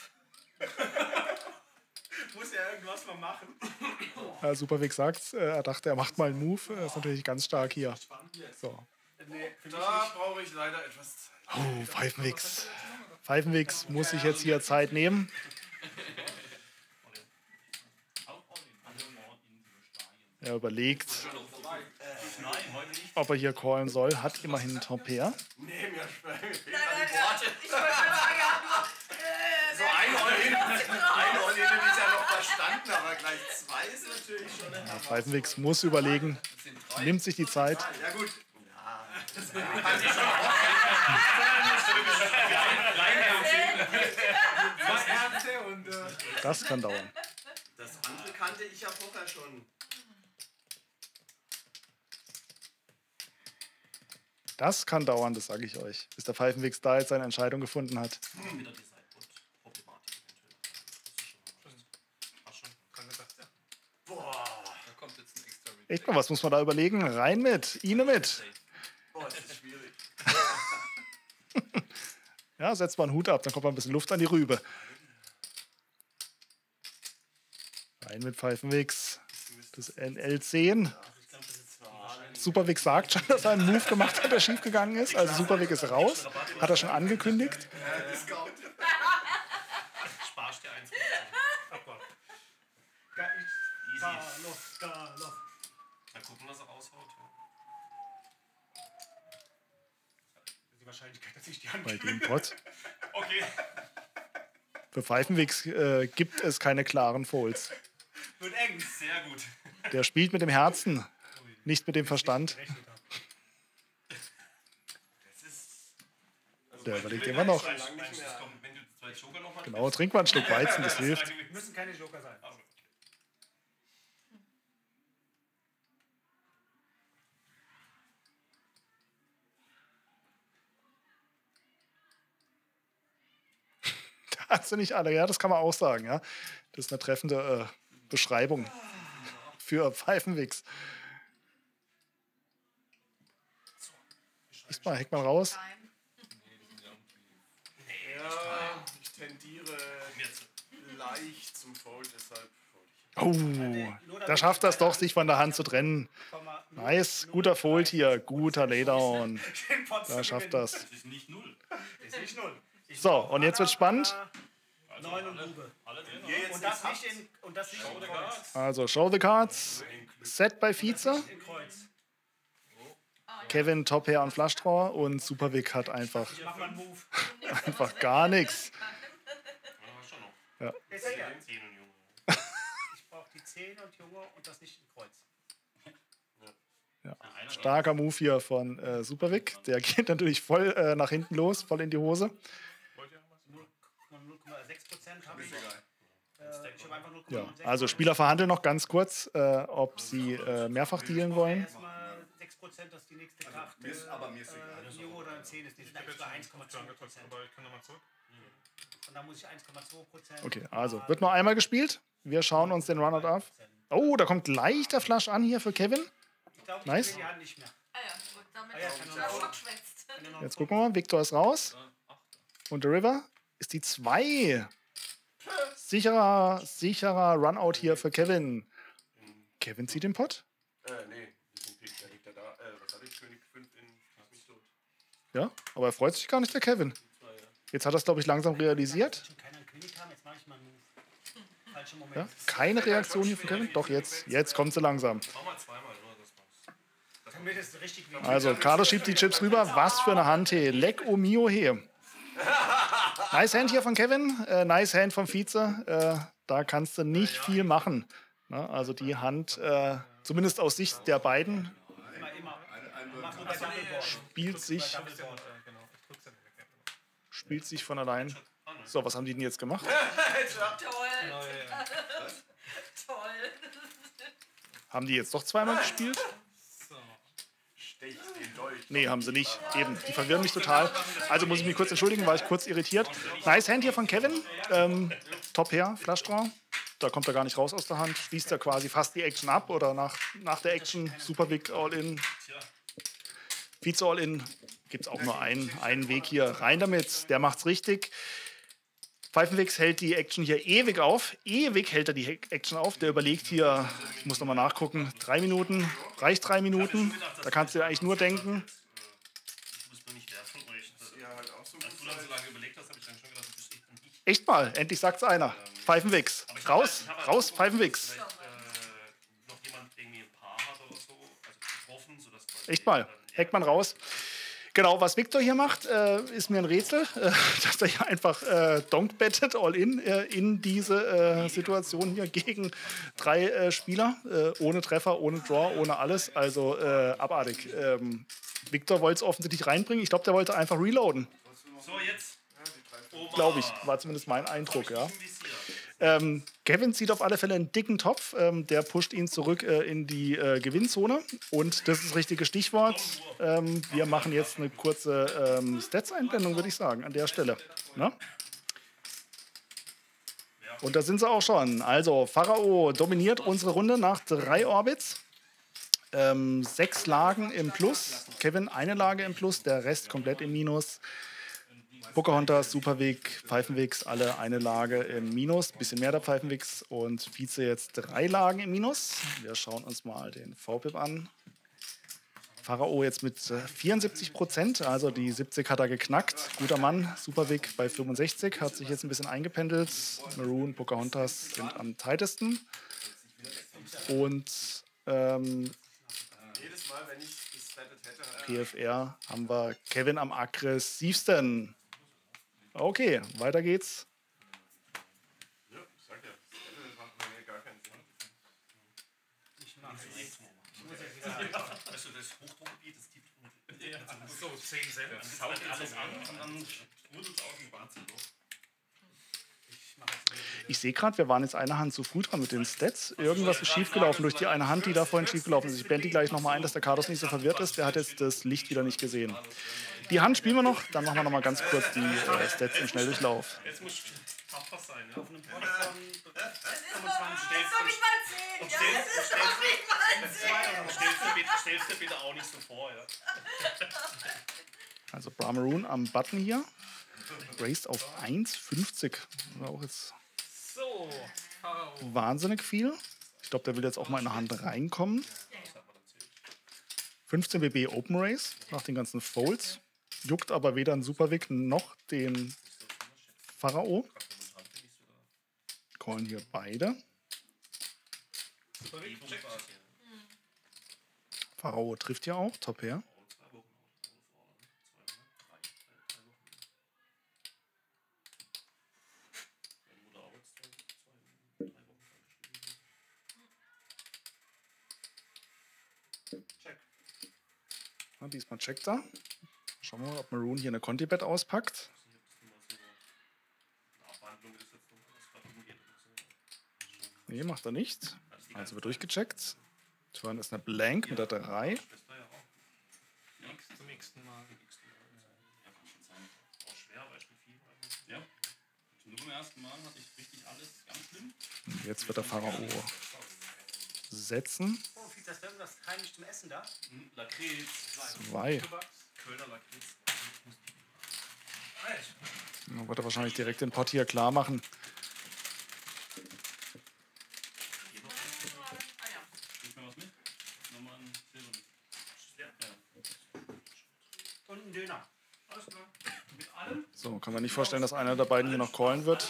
Speaker 3: Muss ja irgendwas mal machen.
Speaker 1: Superwig sagt, er dachte, er macht mal einen Move. Das ist natürlich ganz stark hier. So.
Speaker 6: Da brauche ich leider etwas Zeit.
Speaker 1: Oh, Pfeifenwichs. Pfeifenwichs muss sich jetzt hier Zeit nehmen. Er überlegt, ob er hier callen soll. Hat immerhin einen Top Pair.
Speaker 6: Nee, mir fehlen
Speaker 7: Ich wollte gerade sagen, er hat nur.
Speaker 6: so ein All-In hätte ich ja noch verstanden, aber gleich 2 ist natürlich schon eine
Speaker 1: Pfeifenwichs muss überlegen, nimmt sich die Zeit.
Speaker 6: Ja gut.
Speaker 1: Das kann dauern.
Speaker 6: Das andere kannte ich ja vorher schon.
Speaker 1: Das kann dauern, das sage ich euch. Bis der Pfeifenwichs da jetzt seine Entscheidung gefunden hat.
Speaker 4: Wieder die Sideboard-Problematik eventuell.
Speaker 6: Boah.
Speaker 4: Da kommt jetzt ein extra
Speaker 1: Echt mal, was muss man da überlegen? Rein mit, Ine mit.
Speaker 6: Boah, das ist schwierig.
Speaker 1: Ja, setzt mal einen Hut ab, dann kommt mal ein bisschen Luft an die Rübe. Rein mit Pfeifenwichs. Das NL10. Superwig sagt schon, dass er einen Move gemacht hat, der schief gegangen ist. Also Superwig ist raus. Hat er schon angekündigt.
Speaker 4: Sparst dir 1%. Mal gucken, was er raushaut.
Speaker 3: Die Wahrscheinlichkeit, dass ich die Hand
Speaker 1: Bei dem Pot.
Speaker 4: Okay.
Speaker 1: Für Pfeifenwichs gibt es keine klaren Folds.
Speaker 3: wird eng.
Speaker 4: Sehr gut.
Speaker 1: Der spielt mit dem Herzen, nicht mit dem Verstand. Der überlegt immer noch.
Speaker 4: Wenn du 2 Joker noch mal
Speaker 1: Genau, trink mal einen Schluck Weizen, das hilft.
Speaker 3: Müssen keine Joker sein.
Speaker 1: Hast du nicht alle? Ja, das kann man auch sagen. Ja. Das ist eine treffende Beschreibung für Pfeifenwichs. Ist mal, heck mal raus.
Speaker 6: Ja, ich tendiere leicht zum Fold, deshalb fold ich.
Speaker 1: Oh, da schafft das doch, sich von der Hand zu trennen. Nice, guter Fold hier, guter Laydown. Da schafft das.
Speaker 4: Das ist nicht 0.
Speaker 3: Ist nicht 0.
Speaker 1: So, und jetzt wird spannend.
Speaker 5: 9 und Bube.
Speaker 4: Alle drin.
Speaker 3: Jetzt
Speaker 5: Und das nicht in Kreuz.
Speaker 1: Also, show the cards. Set bei Vize.
Speaker 5: In Kreuz.
Speaker 1: Kevin Top Pair und Flush Draw und Superwig hat einfach,
Speaker 5: Ich mach mal einen Move.
Speaker 1: einfach gar nichts.
Speaker 4: Schon noch.
Speaker 1: Ja.
Speaker 5: Ist egal.
Speaker 4: 10 und Junge.
Speaker 5: Ich brauche die 10 und Junge und das nicht in Kreuz.
Speaker 1: Starker Move hier von Superwig. Der geht natürlich voll nach hinten los, voll in die Hose.
Speaker 5: 0,6% habe ich. Ich habe einfach 0,6%.
Speaker 1: Ja, also Spieler verhandeln noch ganz kurz, ob sie mehrfach dealen wollen.
Speaker 5: Erstmal 6%, dass die nächste Karte ein Junge oder ein 10 ist. Die sind eigentlich bei 1,2%.
Speaker 2: Aber ich kann nochmal zurück.
Speaker 5: Und dann muss ich 1,2%.
Speaker 1: Okay, also wird noch einmal gespielt. Wir schauen uns den Runout an. Oh, da kommt gleich der Flush an hier für Kevin.
Speaker 5: Ich glaube,
Speaker 1: Nice.
Speaker 5: ich will die Hand nicht mehr.
Speaker 7: Ah ja, gut. damit
Speaker 5: Ah ja,
Speaker 7: der
Speaker 5: kann er
Speaker 7: Schock schwätzt.
Speaker 1: Jetzt gucken wir mal. Victor ist raus. Und der River ist die 2. Sicherer Runout hier für Kevin. Kevin zieht den Pot.
Speaker 6: Nee, diesen Pick, der liegt ja da. Was hatte ich? König 5 in mich tot.
Speaker 1: Ja, aber er freut sich gar nicht, der Kevin. Jetzt hat er es, glaube ich, langsam realisiert.
Speaker 5: Schon keiner einen König haben, jetzt mache ich mal einen Move. Falscher Moment.
Speaker 1: Ja, keine Reaktion hier von Kevin. Doch, jetzt kommt sie langsam.
Speaker 4: Mach mal zweimal nur, das war's.
Speaker 5: Damit es richtig wie
Speaker 1: Also, Carlos schiebt die Chips rüber. Was für eine Hand, hey. Leck o mio, hey. Nice Hand hier von Kevin. Nice Hand vom Vize. Da kannst du nicht viel machen. Na, also die Hand, zumindest aus Sicht der beiden,
Speaker 5: immer. Mach nur bei Doubleboard.
Speaker 1: spielt sich
Speaker 2: Genau, ich drück's dann weg.
Speaker 1: spielt sich von allein. So, was haben die denn jetzt gemacht?
Speaker 7: Toll.
Speaker 2: Genau, ja.
Speaker 7: Toll.
Speaker 1: Haben die jetzt doch zweimal gespielt?
Speaker 2: So.
Speaker 6: Stech den Dolch.
Speaker 1: Nee, haben sie nicht. Eben, die verwirren mich total. Also muss ich mich kurz entschuldigen, war ich kurz irritiert. Nice Hand hier von Kevin. Top her, Flush Draw. Da kommt er gar nicht raus aus der Hand. Schließt er quasi fast die Action ab oder nach der Action Super Big All-In. Vize All-In. Gibt es auch nur einen Weg hier. Rein damit, der macht's richtig. Pfeifenwix hält die Action hier ewig auf. Ewig hält er die Action auf. Der überlegt hier, ich muss nochmal nachgucken, 3 Minuten. Reicht 3 Minuten? Da kannst du dir eigentlich nur denken.
Speaker 4: Ich wusste nur nicht, wer von euch.
Speaker 6: Ja, halt auch so
Speaker 4: Als du dann so lange überlegt hast, habe ich dann schon gedacht, das ist echt nicht.
Speaker 1: Echt mal, endlich sagt's einer. Pfeifenwix. Raus, Pfeifenwix.
Speaker 4: Vielleicht noch jemand irgendwie ein Paar hat oder so, also getroffen, sodass quasi
Speaker 1: Echt mal, Heckmann raus. Genau, was Victor hier macht, ist mir ein Rätsel, dass er hier einfach Donk bettet, all in diese Situation hier gegen 3 Spieler, ohne Treffer, ohne Draw, ohne alles, also abartig. Victor wollte es offensichtlich reinbringen, ich glaube, der wollte einfach reloaden,
Speaker 4: So, jetzt.
Speaker 1: glaube ich, war zumindest mein Eindruck, ja. Kevin zieht auf alle Fälle einen dicken Topf. Der pusht ihn zurück in die Gewinnzone. Und das ist das richtige Stichwort. Wir machen jetzt eine kurze Stats-Einblendung, würde ich sagen, an der Stelle. Na? Und da sind sie auch schon. Also, Pharao dominiert unsere Runde nach 3 Orbits. 6 Lagen im Plus. Kevin 1 Lage im Plus, der Rest komplett im Minus. Pocahontas, Superwig, Pfeifenwix, alle 1 Lage im Minus, bisschen mehr der Pfeifenwix und Vize jetzt 3 Lagen im Minus. Wir schauen uns mal den VPIP an. Pharao jetzt mit 74%, also die 70 hat er geknackt. Guter Mann, Superwig bei 65, hat sich jetzt ein bisschen eingependelt. Maroon, Pocahontas sind am tightesten. Und
Speaker 6: Jedes Mal, wenn ich gestartet hätte.
Speaker 1: PFR haben wir Kevin am aggressivsten. Okay, weiter geht's.
Speaker 6: Ja, ich sag ja, das macht bei mir gar keinen Sinn.
Speaker 4: Weißt du, das Hochdruckgebiet, das gibt
Speaker 2: So, 10 Cent.
Speaker 4: das haut alles an und dann sprudelt es aus dem schwarzen Loch.
Speaker 1: Ich sehe gerade, wir waren jetzt eine Hand zu früh dran mit den Stats. Irgendwas ist schiefgelaufen durch die eine Hand, die da vorhin schiefgelaufen ist. Ich blende die gleich nochmal ein, dass der Carlos nicht so verwirrt ist. Der hat jetzt das Licht wieder nicht gesehen. Die Hand spielen wir noch, dann machen wir nochmal ganz kurz die Stats im Schnelldurchlauf.
Speaker 4: Jetzt muss tapfer sein, ja.
Speaker 5: Auf einem Port von 25
Speaker 7: Das ist doch nicht mal 10. Ja, das ist doch nicht mal 10.
Speaker 4: Stellst dir bitte auch nicht so vor, ja.
Speaker 1: Also Brahmaroon am Button hier. Raised auf 1,50. Auch jetzt
Speaker 2: So, Pharao.
Speaker 1: wahnsinnig viel. Ich glaube, der will jetzt auch mal in eine Hand reinkommen. 15 BB Open Race nach den ganzen Folds. Juckt aber weder einen Superwig noch den Pharao. Callen hier beide. Pharao trifft ja auch. Top her. Ja, diesmal checkt er. Schauen wir mal, ob Maroon hier eine Conti-Bet auspackt. Nee, macht er nicht. Also wird durchgecheckt. Turn ist eine Blank mit der 3.
Speaker 2: Zum nächsten Mal.
Speaker 4: Ja. Nur beim ersten Mal hatte ich richtig alles ganz schlimm.
Speaker 1: Jetzt wird der Pharao setzen.
Speaker 2: Oh,
Speaker 5: ist das irgendwas heimlich zum Essen da?
Speaker 4: Lakritz.
Speaker 1: 2.
Speaker 4: Kölner Lakritz.
Speaker 1: Dann wird er wahrscheinlich direkt den Pot hier klar machen.
Speaker 4: Gib mir was mit? Nochmal ein Silber. Ja.
Speaker 5: Und ein Döner.
Speaker 4: Alles klar. Mit allem?
Speaker 1: So, kann man nicht vorstellen, dass einer der beiden hier noch callen wird.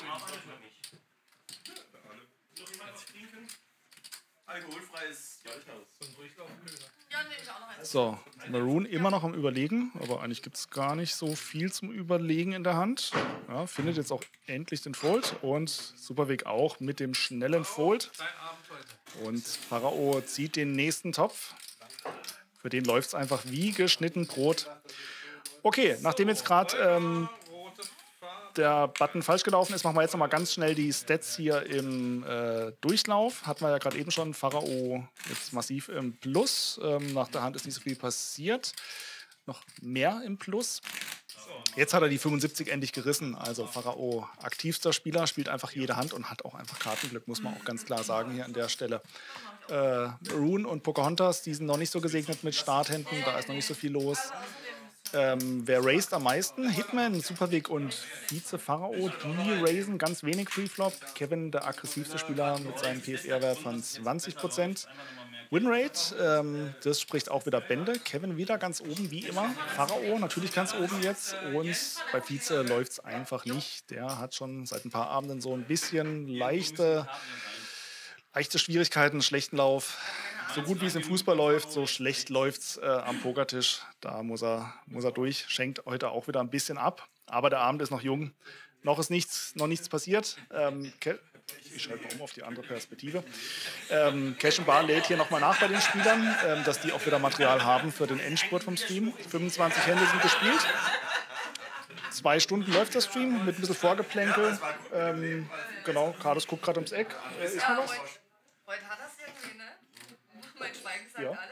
Speaker 6: Alkoholfreies Goldhaus.
Speaker 7: Ja, nehme ich auch noch eins.
Speaker 1: So, Maroon immer noch am Überlegen, aber eigentlich gibt es gar nicht so viel zum Überlegen in der Hand. Ja, findet jetzt auch endlich den Fold und Superweg auch mit dem schnellen Fold.
Speaker 2: Sein Abend heute.
Speaker 1: Und Pharao zieht den nächsten Topf. Für den läuft es einfach wie geschnitten Brot. Okay, nachdem jetzt gerade
Speaker 2: Rote Farbe.
Speaker 1: der Button falsch gelaufen ist, machen wir jetzt noch mal ganz schnell die Stats hier im Durchlauf. Hatten wir ja gerade eben schon. Pharao jetzt massiv im Plus. Nach der Hand ist nicht so viel passiert. Noch mehr im Plus. Jetzt hat er die 75 endlich gerissen. Also Pharao, aktivster Spieler, spielt einfach jede Hand und hat auch einfach Kartenglück, muss man auch ganz klar sagen hier an der Stelle. Maroon und Pocahontas, die sind noch nicht so gesegnet mit Starthänden, da ist noch nicht so viel los. Wer raced am meisten? Hitman, Superweg und Vize Pharao, die raisen ganz wenig Preflop. Kevin, der aggressivste Spieler mit seinem PSR-Wert von 20%. Winrate, das spricht auch wieder Bände. Kevin wieder ganz oben, wie immer. Pharao natürlich ganz oben jetzt. Und bei Vize läuft es einfach nicht. Der hat schon seit ein paar Abenden so ein bisschen leichte Schwierigkeiten, schlechten Lauf. So gut wie es im Fußball läuft, so schlecht läuft es am Pokertisch. Da muss er durch. Schenkt heute auch wieder ein bisschen ab. Aber der Abend ist noch jung. Noch nichts passiert. Ich schalte mal um auf die andere Perspektive. Cash & Bar lädt hier nochmal nach bei den Spielern, dass die auch wieder Material haben für den Endspurt vom Stream. 25 Hände sind gespielt. 2 Stunden läuft der Stream mit ein bisschen Vorgeplänkel. Genau, Carlos guckt gerade ums Eck. Ist noch was?
Speaker 7: Heute hat das irgendwie, ne? Mein Schweigen sagt
Speaker 1: Ja.
Speaker 7: alles.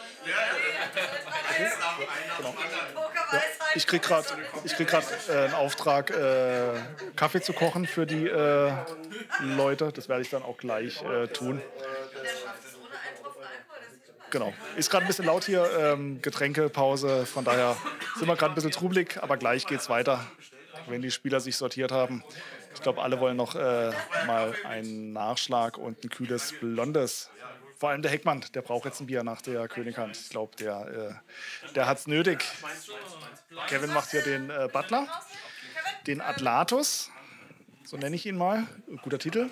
Speaker 1: Genau.
Speaker 7: Pokerweisheit.
Speaker 1: Ich krieg gerade einen Auftrag, Kaffee zu kochen für die Leute. Das werde ich dann auch gleich tun.
Speaker 7: Der schafft es ohne einen Tropfen Alkohol, das ist super.
Speaker 1: Genau. Ist gerade ein bisschen laut hier, Getränkepause. Von daher sind wir gerade ein bisschen trubelig, aber gleich geht's weiter, wenn die Spieler sich sortiert haben. Ich glaube, alle wollen noch mal einen Nachschlag und ein kühles Blondes. Vor allem der Heckmann, der braucht jetzt ein Bier nach der Könighand. Ich glaube, der hat's nötig. Kevin macht hier den Butler, den Atlatus, so nenne ich ihn mal. Guter Titel.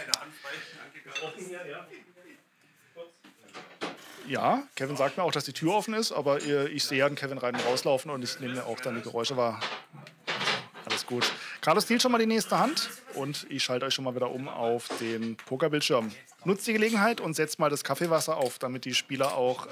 Speaker 1: Ja, Kevin sagt mir auch, dass die Tür offen ist, aber ich sehe ja den Kevin rein und rauslaufen und ich nehme mir auch dann die Geräusche wahr. Alles gut. Carlos dealt schon mal die nächste Hand und ich schalte euch schon mal wieder um auf den Pokerbildschirm. Nutzt die Gelegenheit und setzt mal das Kaffeewasser auf, damit die Spieler auch...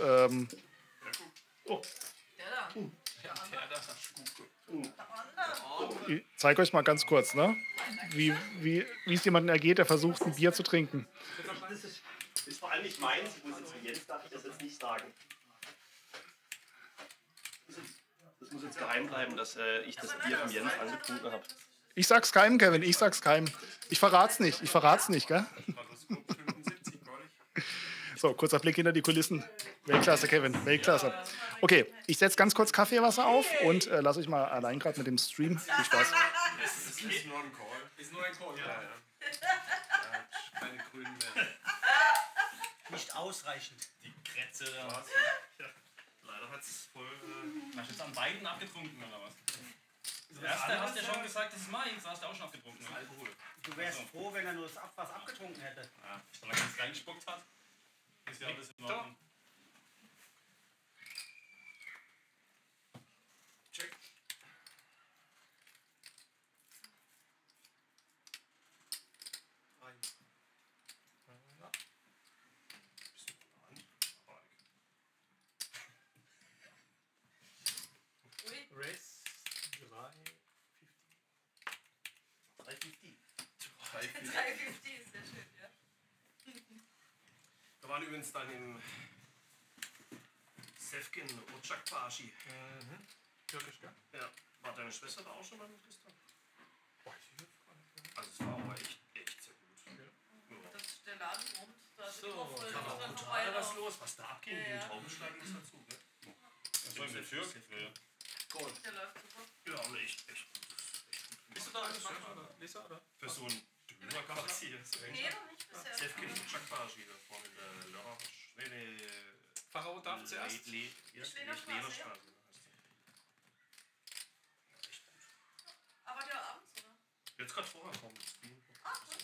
Speaker 1: Ich zeige euch mal ganz kurz, ne? wie es jemandem ergeht, der versucht, ein Bier zu trinken.
Speaker 9: Das ist vor allem nicht meins. Ich muss jetzt zu Jens, darf ich das jetzt nicht sagen. Das muss jetzt geheim bleiben, dass ich das Bier von Jens angetrunken habe.
Speaker 1: Ich sag's keinem, Kevin, ich sag's keinem. Ich verrat's nicht, gell? So, kurzer Blick hinter die Kulissen. Weltklasse, Kevin, Weltklasse. Okay, ich setze ganz kurz Kaffeewasser auf und lasse euch mal allein gerade mit dem Stream. Viel Spaß.
Speaker 6: Ist nur ein Call. Ist nur ein Call, ja. Keine grünen mehr.
Speaker 5: Nicht ausreichend.
Speaker 4: Die Kretze da. Leider hat es voll. Hast du jetzt an beiden abgetrunken oder was? Das erste hast du ja schon gesagt, das ist meins. Da hast du auch schon abgetrunken. Alkohol.
Speaker 5: Du wärst froh, wenn er nur das Abwasser abgetrunken hätte.
Speaker 4: Ja, solange er es reingespuckt hat, ist ja alles in Ordnung.
Speaker 6: Check.
Speaker 2: Race 350.
Speaker 7: 350 ist sehr schön, ja.
Speaker 6: Wir waren übrigens dann im Sefkin Ocakbashi.
Speaker 2: Türkisch, gell?
Speaker 6: Ja. War deine Schwester da auch schon mal mit gestern? Also es war aber echt sehr gut. Ja.
Speaker 7: Der Laden brummt. Da sind
Speaker 4: So,
Speaker 7: immer voll
Speaker 4: da war
Speaker 7: dran
Speaker 4: brutal was
Speaker 7: vorbei.
Speaker 4: los. Was da abgeht,
Speaker 7: Ja,
Speaker 4: den
Speaker 7: ja.
Speaker 4: Traubenschlag ist dazu, gell?
Speaker 9: Was soll ich denn für?
Speaker 3: Gut.
Speaker 7: Der läuft super.
Speaker 4: Ja, aber echt gut. Bist du da Lisa, oder? Für so einen Döner kann man das hier.
Speaker 7: Nee, noch nicht bisher.
Speaker 4: Sefkin und Chakbashi da vorne in der Lörrach. Nee,
Speaker 2: Pfarrer darf zuerst.
Speaker 4: Schlenerstraße.
Speaker 7: Aber der abends, oder?
Speaker 4: Jetzt gerade vorher kommen.
Speaker 7: Ah, cool.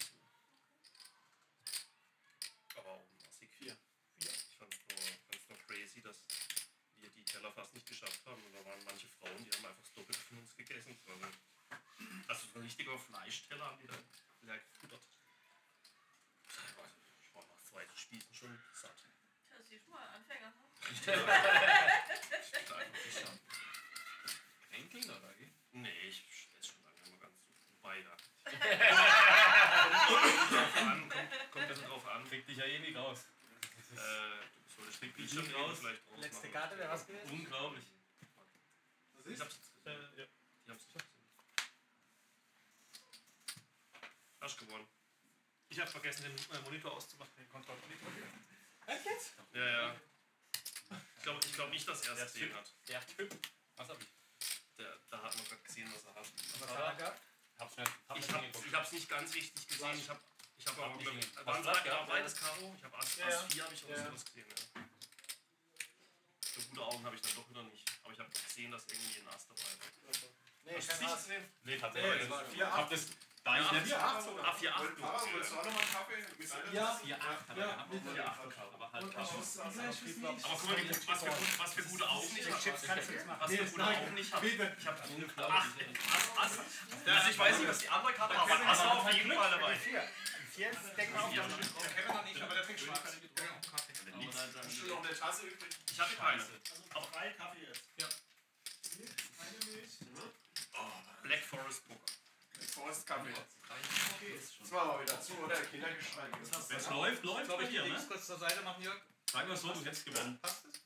Speaker 4: Aber auch massig 4. Ich fand es nur crazy, dass wir die Teller fast nicht geschafft haben. Und da waren manche Frauen, die haben einfach das Doppelte von uns gegessen. Also so ein richtiger Fleischteller haben die dann leer gefuttert. Ich war nach 2 Spießen schon satt.
Speaker 7: Tja, siehst du mal, Anfänger. Ne?
Speaker 9: Kränkeln oder wie?
Speaker 4: Nee, ich esse schon lange immer ganz so. Wobei da. Kommt ein bisschen drauf an.
Speaker 9: Krieg dich ja eh nicht raus.
Speaker 4: So das Stück Bildschirm raus. Vielleicht
Speaker 5: Letzte Karte wäre was gewesen?
Speaker 9: Unglaublich.
Speaker 4: Ich hab's jetzt gesehen. Ja. Ich hab's gesehen. Hast gewonnen.
Speaker 2: Ich habe vergessen, den Monitor auszumachen, den Kontrollmonitor.
Speaker 4: Ja, ja. Ich glaube nicht, dass er es gesehen hat.
Speaker 9: Der Typ. Was hab ich?
Speaker 4: Da hat man gerade gesehen, was er hat.
Speaker 5: Was hat er gehabt?
Speaker 4: Ich hab's nicht ganz richtig gesehen. Ich hab aber
Speaker 9: nicht
Speaker 4: waren
Speaker 9: gesehen.
Speaker 4: genau beides Karo. Ich habe Ass 4 habe ich auch sowas gesehen. Ja. So gute Augen habe ich dann doch wieder nicht. Aber ich habe gesehen, dass irgendwie ein Ass dabei war.
Speaker 5: Nee,
Speaker 4: Hast du es nicht gesehen?
Speaker 9: Nee, tatsächlich.
Speaker 3: das war
Speaker 9: Ich hab das da ich nicht.
Speaker 4: 4-8
Speaker 3: Pfarrer, willst du auch nochmal einen Kaffee?
Speaker 5: Ja.
Speaker 9: 4-8 hat er gehabt. 4-8, aber halt Karo.
Speaker 4: Aber guck mal, was für gute Augen ich habe.
Speaker 5: Chips kannst du jetzt machen.
Speaker 4: Was für gute Augen ich habe. Ich habe
Speaker 9: Unglaublich.
Speaker 4: Ass. Also ich weiß nicht, was die andere Karte war, aber Ass war auf jeden Fall dabei.
Speaker 5: 4 decken wir auf.
Speaker 2: Der Kevin noch nicht, aber der trinkt schwarz.
Speaker 3: Hast du noch eine Tasse übrig?
Speaker 4: Ich hatte keine.
Speaker 5: Auf 3 Kaffee jetzt.
Speaker 4: Black Forest Poker.
Speaker 3: Forst Kaffee. Das war mal wieder zu, oder? Kindergeschrei.
Speaker 9: Wenn es läuft, läuft bei dir, ne?
Speaker 2: Kurz zur Seite machen, Jörg.
Speaker 9: Sag mal so, du hättest gewonnen.
Speaker 2: Passt es?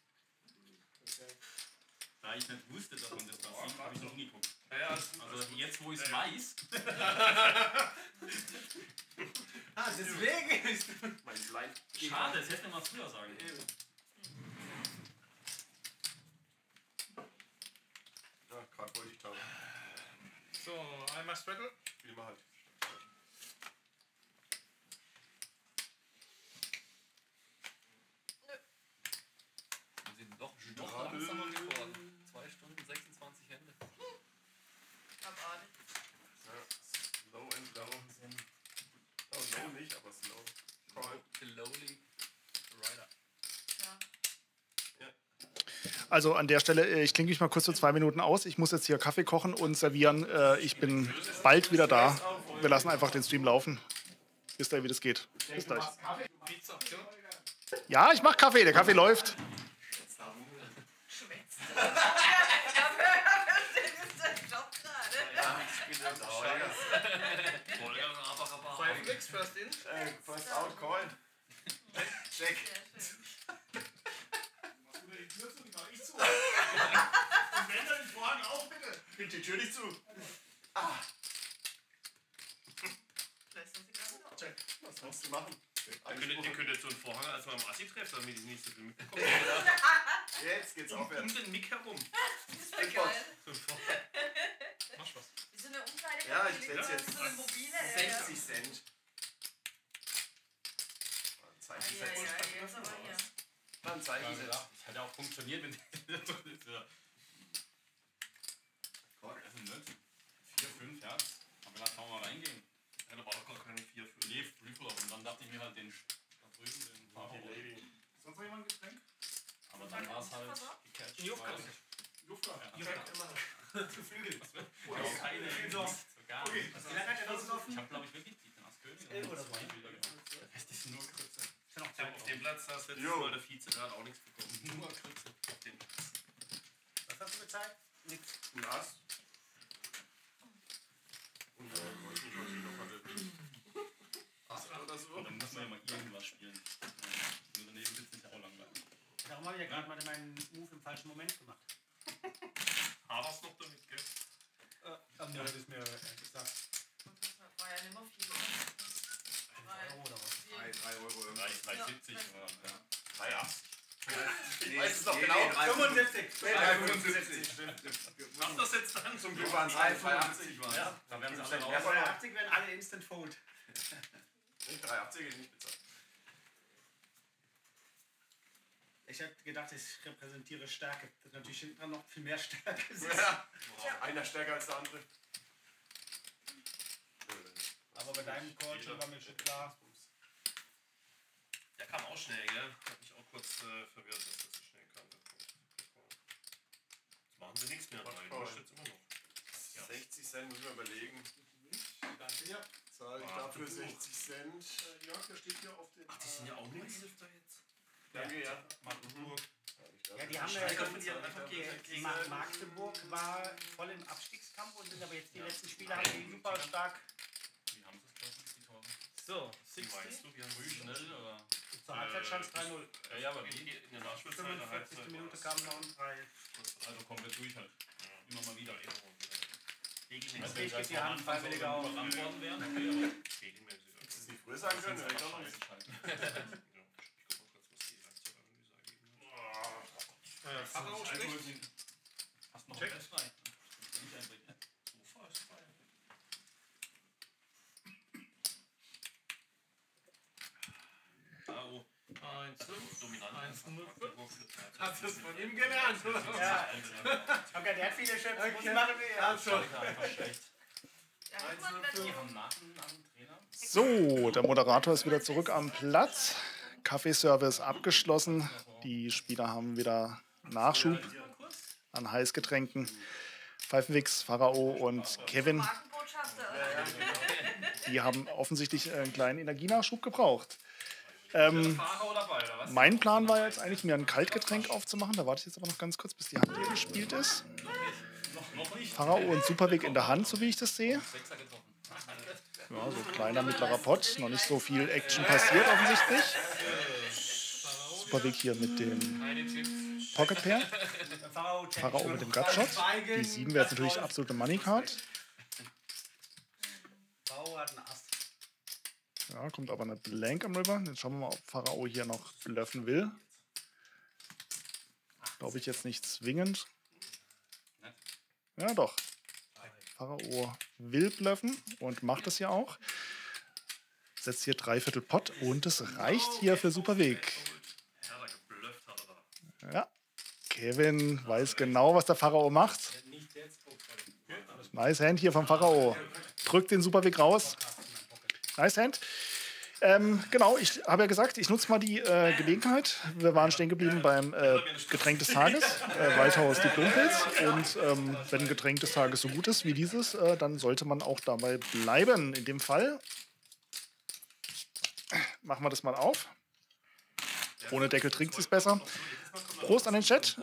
Speaker 9: Da ich nicht wusste, dass man das da sieht, habe ich noch hingeguckt.
Speaker 4: Ja,
Speaker 9: Also jetzt, wo ich es weiß.
Speaker 5: Deswegen ist
Speaker 6: Mein Blind.
Speaker 9: Schade, das hätte man mal früher sagen können.
Speaker 6: Ja, gerade wollte ich da.
Speaker 2: So, einmal Straddle.
Speaker 6: Spiel mal halt.
Speaker 10: Wir sind doch langsamer geworden. 2 Stunden 26 Hände.
Speaker 7: Abartig.
Speaker 6: Ja, slow and low. Oh, low nicht, aber slow. Call.
Speaker 10: Slowly Rider.
Speaker 7: Ja.
Speaker 1: Also an der Stelle, ich klinge mich mal kurz für 2 Minuten aus. Ich muss jetzt hier Kaffee kochen und servieren. Ich bin bald wieder da. Wir lassen einfach den Stream laufen. Wisst ihr, wie das geht. Bis gleich.
Speaker 2: Pizza Option.
Speaker 1: Ja, ich mache Kaffee. Der Kaffee läuft.
Speaker 7: Schwätzt. Ja, das ist der Job gerade.
Speaker 2: Five Mix, first in.
Speaker 3: First out, call. Check.
Speaker 5: Und wenn dann Fragen auch bitte.
Speaker 3: Bitte die Tür nicht zu.
Speaker 7: Lässt uns die Kasse auf.
Speaker 3: Check. Was musst du machen?
Speaker 4: Ihr könntet so einen Vorhang als mal am Assi treffen, damit ich nicht so viel mitbekomme.
Speaker 3: Jetzt geht's aufwärts.
Speaker 4: Den Mick herum.
Speaker 7: Das wäre geil.
Speaker 4: So ein Vorhang.
Speaker 2: Mach was.
Speaker 7: Wie so eine Umkleide.
Speaker 3: Ja, ich setz jetzt
Speaker 7: So eine mobile.
Speaker 3: 60 Cent.
Speaker 7: Ja, jetzt aber hier.
Speaker 3: Dann Zeichen setzen.
Speaker 9: Das hat ja auch funktioniert, wenn Gott, das sind nicht 4, 5, ja. Aber da kann man mal reingehen.
Speaker 4: Ja, da war doch gar keine 4 für.
Speaker 9: Nee, Refill. Und dann dachte ich mir halt da drüben den Fahrer.
Speaker 5: Sonst noch jemand ein Getränk?
Speaker 9: Aber dann war es halt gecatcht.
Speaker 2: Jufka.
Speaker 5: Jufka.
Speaker 3: Geflügelt.
Speaker 9: Keine
Speaker 5: So.
Speaker 9: Gar
Speaker 5: Okay.
Speaker 9: nicht.
Speaker 5: Wie lange hat er das noch?
Speaker 9: Ich habe, glaube ich, wirklich die Naskönig
Speaker 5: 11 oder so.
Speaker 9: 2 Bilder gemacht. Das ist nur Kürze.
Speaker 4: Auf dem Platz hast du letztes
Speaker 3: Jo.
Speaker 4: Mal der Vize, der hat auch nichts bekommen.
Speaker 9: Nur Kürze.
Speaker 4: Auf dem Platz.
Speaker 5: Was hast du bezahlt?
Speaker 3: Nix. Ein Ass. Und weiß nicht, was ich noch hatte. Ass oder so.
Speaker 9: Und dann muss man ja mal irgendwas spielen. Nur daneben sitzen ist ja auch langweilig.
Speaker 5: Darum habe ich ja gerade mal meinen Move im falschen Moment gemacht.
Speaker 4: Haber's noch damit, gell?
Speaker 5: Ja, das ist mir gesagt.
Speaker 7: War ja nicht mehr viel.
Speaker 5: Euro oder was?
Speaker 7: Wir
Speaker 6: 3 Euro irgendwas.
Speaker 9: 3,70 oder
Speaker 6: 3,80.
Speaker 9: Ich weiß es noch genau.
Speaker 5: 75.
Speaker 6: 3,75.
Speaker 4: Mach das jetzt dann.
Speaker 6: Zum Glück waren es 3,85.
Speaker 9: Ja, da werden sie alle
Speaker 5: Ja,
Speaker 9: raus.
Speaker 5: von der 80 werden alle Instant Fold.
Speaker 6: Nicht 3,80 geht nicht bezahlt.
Speaker 5: Ich hätte gedacht, ich repräsentiere Stärke. Das ist natürlich hinten dran noch viel mehr Stärke.
Speaker 6: Ja. Einer stärker als der andere.
Speaker 5: Aber bei deinem Call war mir schon klar.
Speaker 4: Der kam auch schnell, gell? Hat mich auch kurz verwirrt, dass das so schnell kam. Jetzt machen sie nichts mehr rein. Das steht immer noch.
Speaker 6: 60 Cent muss man überlegen.
Speaker 3: Danke dir.
Speaker 6: Zahle ich dafür 60 Cent.
Speaker 3: Ja, der steht hier auf den.
Speaker 4: Ach, die sind ja auch Mixlifter jetzt.
Speaker 6: Danke, ja.
Speaker 9: Magdeburg.
Speaker 5: Ja, die haben
Speaker 4: Steiger
Speaker 5: ja
Speaker 4: von dir einfach gegen
Speaker 5: Magdeburg war voll im Abstiegskampf und sind aber jetzt die letzten Spiele haben die super stark.
Speaker 9: Wie haben sie es klassisch, die Tore?
Speaker 5: So,
Speaker 4: Wie
Speaker 5: 60.
Speaker 4: meinst du? Wie haben
Speaker 9: Früh, schnell oder?
Speaker 5: Zur Halbzeit stand es 3-0.
Speaker 9: Ja, aber wie?
Speaker 4: in der Nachspielzeit,
Speaker 5: 45. Minute kamen noch ein 3.
Speaker 9: Also komplett durch halt. Immer mal wieder.
Speaker 4: Regelmäßig.
Speaker 5: Ich gebe die Hand freiwillig auf.
Speaker 9: Überrannt worden wären, okay, aber
Speaker 4: Regelmäßig.
Speaker 6: Hättest du es nicht früher sagen können? Wäre ich auch noch nicht.
Speaker 9: Pharao spricht. Hast noch ein Bett frei. Nicht einbringen.
Speaker 4: Sofa ist frei. Pharao 1,5. Dominant. 1,05.
Speaker 3: Hast du es von ihm gelernt, oder?
Speaker 5: Ja, okay, der hat viele Schöpfe. Okay. Machen wir ja.
Speaker 9: Einfach schlecht.
Speaker 7: Ja, guck mal, wenn
Speaker 9: Die haben nach dem Trainer.
Speaker 1: So, der Moderator ist wieder zurück am Platz. Kaffeeservice abgeschlossen. Die Spieler haben wieder Nachschub an Heißgetränken. Pfeifenwix, Pharao und Kevin,
Speaker 7: Markenbotschafter.
Speaker 1: die haben offensichtlich einen kleinen Energienachschub gebraucht.
Speaker 9: Pharao dabei, oder was?
Speaker 1: Mein Plan war jetzt eigentlich, mir ein Kaltgetränk aufzumachen. Da warte ich jetzt aber noch ganz kurz, bis die Hand hier gespielt ist.
Speaker 9: Noch nicht.
Speaker 1: Pharao und Superweg in der Hand, so wie ich das sehe.
Speaker 9: Sechser getroffen.
Speaker 1: Ja, so kleiner, mittlerer Pott. Noch nicht so viel Action passiert offensichtlich. Superweg hier mit dem Pocket Pair. Pharao mit dem Gutshot. Die 7 wäre jetzt natürlich absolute Money Card.
Speaker 5: Pharao hat einen Ast.
Speaker 1: Ja, kommt aber eine Blank am River. Jetzt schauen wir mal, ob Pharao hier noch bluffen will. Glaube ich jetzt nicht zwingend. Ja, doch. Pharao will bluffen und macht es ja auch. Setzt hier 3/4 Pot und es reicht hier für Superweg. Ja, Kevin weiß genau, was der Pharao macht. Nice Hand hier vom Pharao. Drückt den Superweg raus. Nice Hand. Genau, ich habe ja gesagt, ich nutze mal die Gelegenheit. Wir waren stehen geblieben beim Getränk des Tages, Waldhaus Diplompilz. Und wenn ein Getränk des Tages so gut ist wie dieses, dann sollte man auch dabei bleiben. In dem Fall machen wir das mal auf. Ohne Deckel trinkt es besser. Prost an den Chat.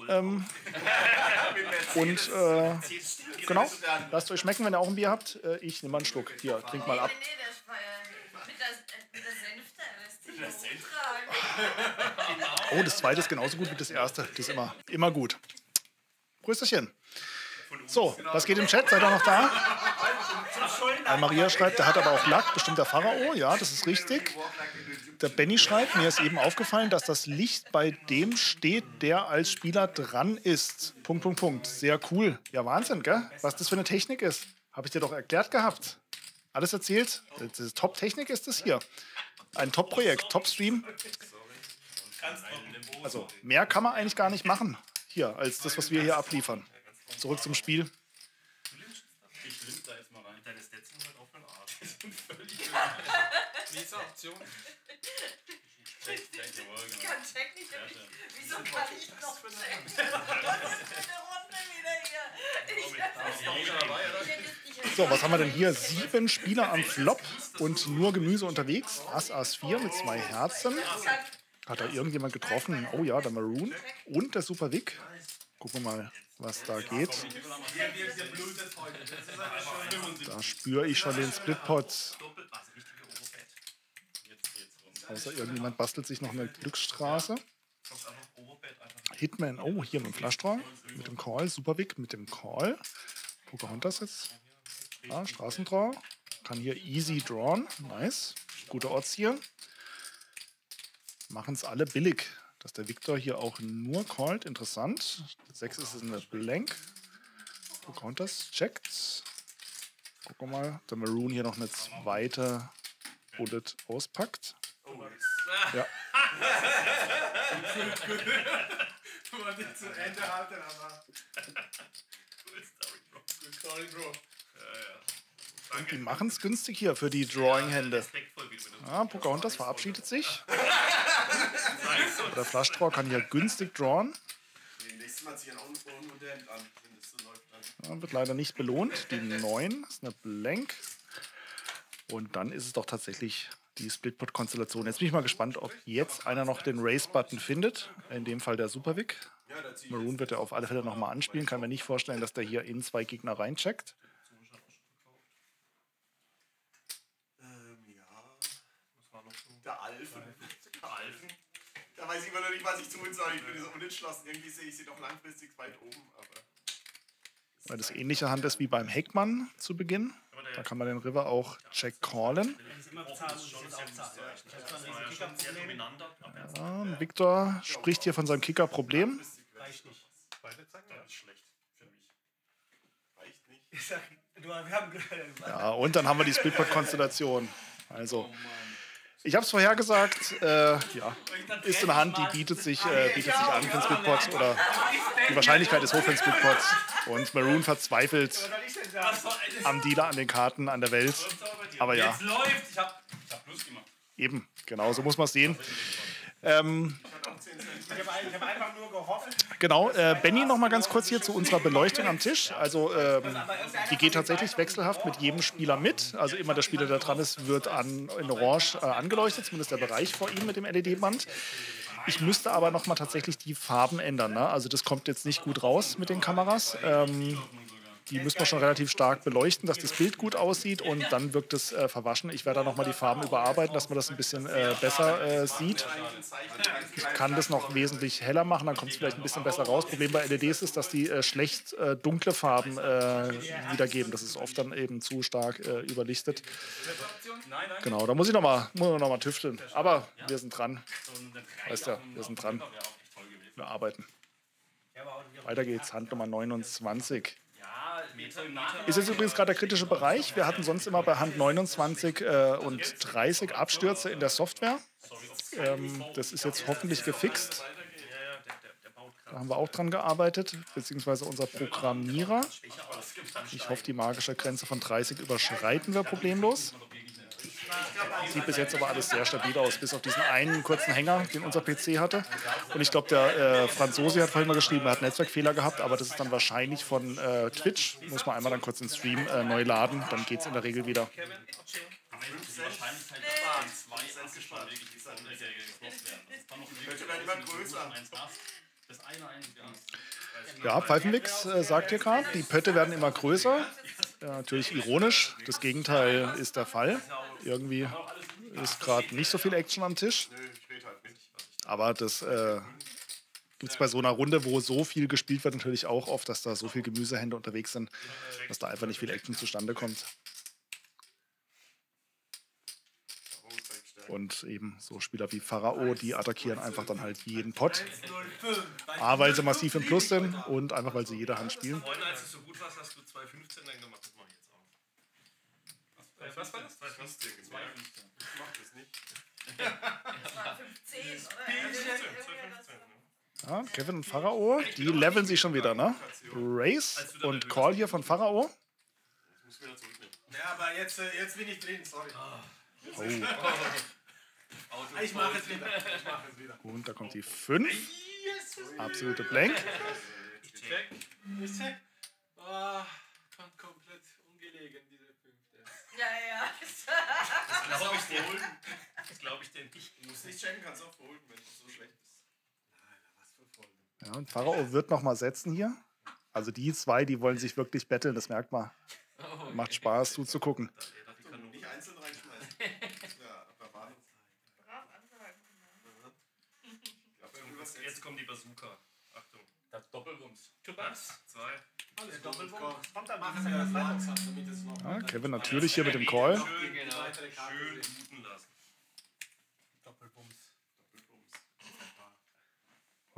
Speaker 1: Und genau, lasst euch schmecken, wenn ihr auch ein Bier habt. Ich nehme mal einen Schluck. Hier, trink mal ab.
Speaker 7: Nee, der ist mit der Senfte, der lässt sich umtragen.
Speaker 1: Oh, das zweite ist genauso gut wie das erste. Das ist immer gut. Prösterchen. So, was geht im Chat? Seid ihr noch da? Maria schreibt, der hat aber auch Lack, bestimmt der Pharao. Ja, das ist richtig. Der Benny schreibt, mir ist eben aufgefallen, dass das Licht bei dem steht, der als Spieler dran ist. ... Sehr cool. Ja, Wahnsinn, gell? Was das für eine Technik ist. Habe ich dir doch erklärt gehabt. Alles erzählt. Diese Top-Technik ist das hier. Ein Top-Projekt, Top-Stream. Also, mehr kann man eigentlich gar nicht machen hier, als das, was wir hier abliefern. Zurück zum Spiel.
Speaker 9: Ich limp da jetzt mal rein.
Speaker 4: Deine Stats sind halt auf den Arsch.
Speaker 3: Nächste Option.
Speaker 7: Ich kann checken nicht. Wieso kann ich noch checken? Was ist für eine Runde wieder hier?
Speaker 1: So, was haben wir denn hier? 7 Spieler am Flop und nur Gemüse unterwegs. Ass 4 mit 2 Herzen. Hat da irgendjemand getroffen? Oh ja, der Maroon und der Superwig. Gucken wir mal, was da geht. Da spüre ich schon den Splitpot. Außer irgendjemand bastelt sich noch eine Glücksstraße. Hitman, oh, hier mit dem Flushdraw, mit dem Call, Superwig mit dem Call. Pocahontas jetzt. Ja, Straßendraw. Kann hier easy drawn. Nice. Gute Odds hier. machen es alle billig. Dass der Victor hier auch nur callt, interessant. 6 ist es eine Blank. Pocahontas checkt. Gucken wir mal, der Maroon hier noch eine zweite Bullet auspackt. Ja.
Speaker 6: Du musst nicht zu Ende halten, aber... Good story, Bro.
Speaker 1: Und die machen es günstig hier für die Drawing-Hände. Ja, Pocahontas verabschiedet sich. Der Flush-Draw kann hier günstig drawen.
Speaker 6: Nächstes Mal ziehe ich auch ein Modell an, wenn das so läuft.
Speaker 1: Ja, wird leider nicht belohnt. Die 9 ist eine Blank. Und dann ist es doch tatsächlich die Splitpot-Konstellation. Jetzt bin ich mal gespannt, ob jetzt einer noch den Race-Button findet. In dem Fall der Supervic. Maroon wird er auf alle Fälle nochmal anspielen. Kann mir nicht vorstellen, dass der hier in 2 Gegner reincheckt.
Speaker 6: Der Alfen. Da weiß ich immer noch nicht, was ich tun soll. Ich bin so unentschlossen. Irgendwie sehe ich sie doch langfristig weit oben. Aber
Speaker 1: Weil das ähnliche Hand ist wie beim Heckmann zu Beginn. Da kann man den River auch check callen. Ja, Victor spricht hier von seinem Kicker-Problem.
Speaker 5: Reicht nicht.
Speaker 4: Das ist schlecht für mich.
Speaker 6: reicht nicht.
Speaker 5: Ich sag, wir haben
Speaker 1: Ja, und dann haben wir die Splitpot-Konstellation. Also, ich habe es vorhergesagt, ja, ist eine Hand, die bietet sich an für den Splitpot oder die Wahrscheinlichkeit ist hoch für den Splitpot. Und Maroon verzweifelt am Dealer, an den Karten, an der Welt. Aber ja,
Speaker 9: Jetzt läuft. Ich hab Plus gemacht.
Speaker 1: eben, genau, so muss man es sehen.
Speaker 5: Ich habe einfach nur gehofft.
Speaker 1: Genau, Benny noch mal ganz kurz hier zu unserer Beleuchtung am Tisch. Also die geht tatsächlich wechselhaft mit jedem Spieler mit. Also immer der Spieler, der dran ist, wird in Orange angeleuchtet, zumindest der Bereich vor ihm mit dem LED-Band. Ich müsste aber noch mal tatsächlich die Farben ändern. Ne? Also das kommt jetzt nicht gut raus mit den Kameras. Die müssen wir schon relativ stark beleuchten, dass das Bild gut aussieht und dann wirkt es verwaschen. Ich werde da nochmal die Farben überarbeiten, dass man das ein bisschen besser sieht. Ich kann das noch wesentlich heller machen, dann kommt es vielleicht ein bisschen besser raus. Problem bei LEDs ist, dass die schlecht dunkle Farben wiedergeben. Das ist oft dann eben zu stark überlichtet. Genau, da muss ich noch mal tüfteln. Aber wir sind dran. Weißt ja, wir sind dran. Wir arbeiten. Weiter geht's, Hand Nummer 29. Ist jetzt übrigens gerade der kritische Bereich. Wir hatten sonst immer bei Hand 29 und 30 Abstürze in der Software. Das ist jetzt hoffentlich gefixt. Da haben wir auch dran gearbeitet, beziehungsweise unser Programmierer. Ich hoffe, die magische Grenze von 30 überschreiten wir problemlos. Sieht bis jetzt aber alles sehr stabil aus, bis auf diesen einen kurzen Hänger, den unser PC hatte. Und ich glaube, der Franzose hat vorhin mal geschrieben, er hat Netzwerkfehler gehabt, aber das ist dann wahrscheinlich von Twitch. Muss man einmal dann kurz den Stream neu laden, dann geht es in der Regel wieder. Ja, Pfeifenmix sagt hier gerade, die Pötte werden immer größer. Ja, natürlich ironisch, das Gegenteil ist der Fall. Irgendwie ist gerade nicht so viel Action am Tisch. Aber das gibt es bei so einer Runde, wo so viel gespielt wird, natürlich auch oft, dass da so viele Gemüsehände unterwegs sind, dass da einfach nicht viel Action zustande kommt. Und eben so Spieler wie Pharao, die attackieren einfach dann halt jeden Pot. A, weil sie massiv im Plus sind und einfach, weil sie jede Hand spielen.
Speaker 4: Vorhin, als du so gut warst, hast du 2,15 dann gemacht. Das mache ich jetzt auch. Was war das? 2,15. Ich mach das nicht.
Speaker 7: Das waren 15, oder?
Speaker 1: Ja, Kevin und Pharao, die leveln sich schon wieder, ne? Race und Call hier von Pharao.
Speaker 3: Ja, aber jetzt bin ich drin, sorry.
Speaker 1: Oh.
Speaker 3: Ich mache es wieder.
Speaker 1: Und da kommt die 5. Absolute Blank.
Speaker 3: Ich check. Oh, kommt komplett ungelegen, diese 5.
Speaker 7: Ja.
Speaker 4: Das glaube ich dir nicht.
Speaker 6: Du musst nicht checken, kannst auch verholen, wenn es so schlecht ist.
Speaker 3: Was für Folgen.
Speaker 1: Ja, und Pharao wird noch mal setzen hier. Also die zwei, die wollen sich wirklich betteln, das merkt man. Macht Spaß zuzugucken.
Speaker 6: Nicht einzeln reinschmeißen. Ja, aber
Speaker 7: Brav ansagen.
Speaker 4: Jetzt kommt die Bazooka. Achtung.
Speaker 10: Das Doppelbums.
Speaker 4: 1, 2.
Speaker 3: alles Doppelpunkt. Kommt dann machen wir das langsam, damit es noch.
Speaker 1: Ja, Kevin natürlich hier mit dem Call.
Speaker 4: Schön, schön bluten lassen.
Speaker 5: Doppelbums.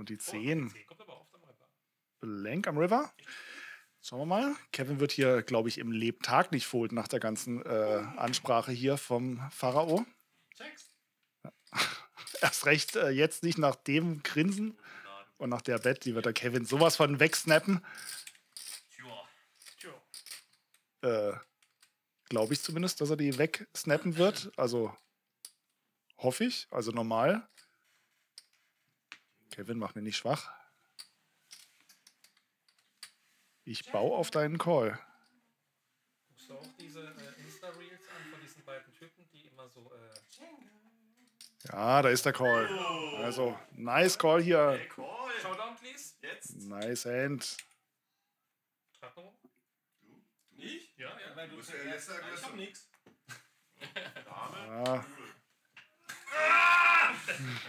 Speaker 1: Und die 10.
Speaker 2: 10 kommt aber oft am River.
Speaker 1: Blank am River. Schauen wir mal. Kevin wird hier, glaube ich, im Lebtag nicht folden nach der ganzen Ansprache hier vom Pharao.
Speaker 3: Checkst.
Speaker 1: Erst recht jetzt nicht nach dem Grinsen und nach der Bet, die wird der Kevin sowas von wegsnappen. Glaube ich zumindest, dass er die wegsnappen wird. Also hoffe ich. Also normal. Kevin, mach mir nicht schwach. Ich baue auf deinen Call.
Speaker 2: Guckst du auch diese Insta-Reels an von diesen beiden Typen, die immer so.
Speaker 1: Ja, da ist der Call. Also, nice Call hier.
Speaker 2: Showdown, please.
Speaker 6: Jetzt.
Speaker 1: Nice Hand.
Speaker 2: Trappo.
Speaker 4: Nicht?
Speaker 2: Ja, ja.
Speaker 5: Weil du
Speaker 6: Muss ja jetzt sagen,
Speaker 4: Ich hab nix.
Speaker 6: Dame.
Speaker 1: Ja.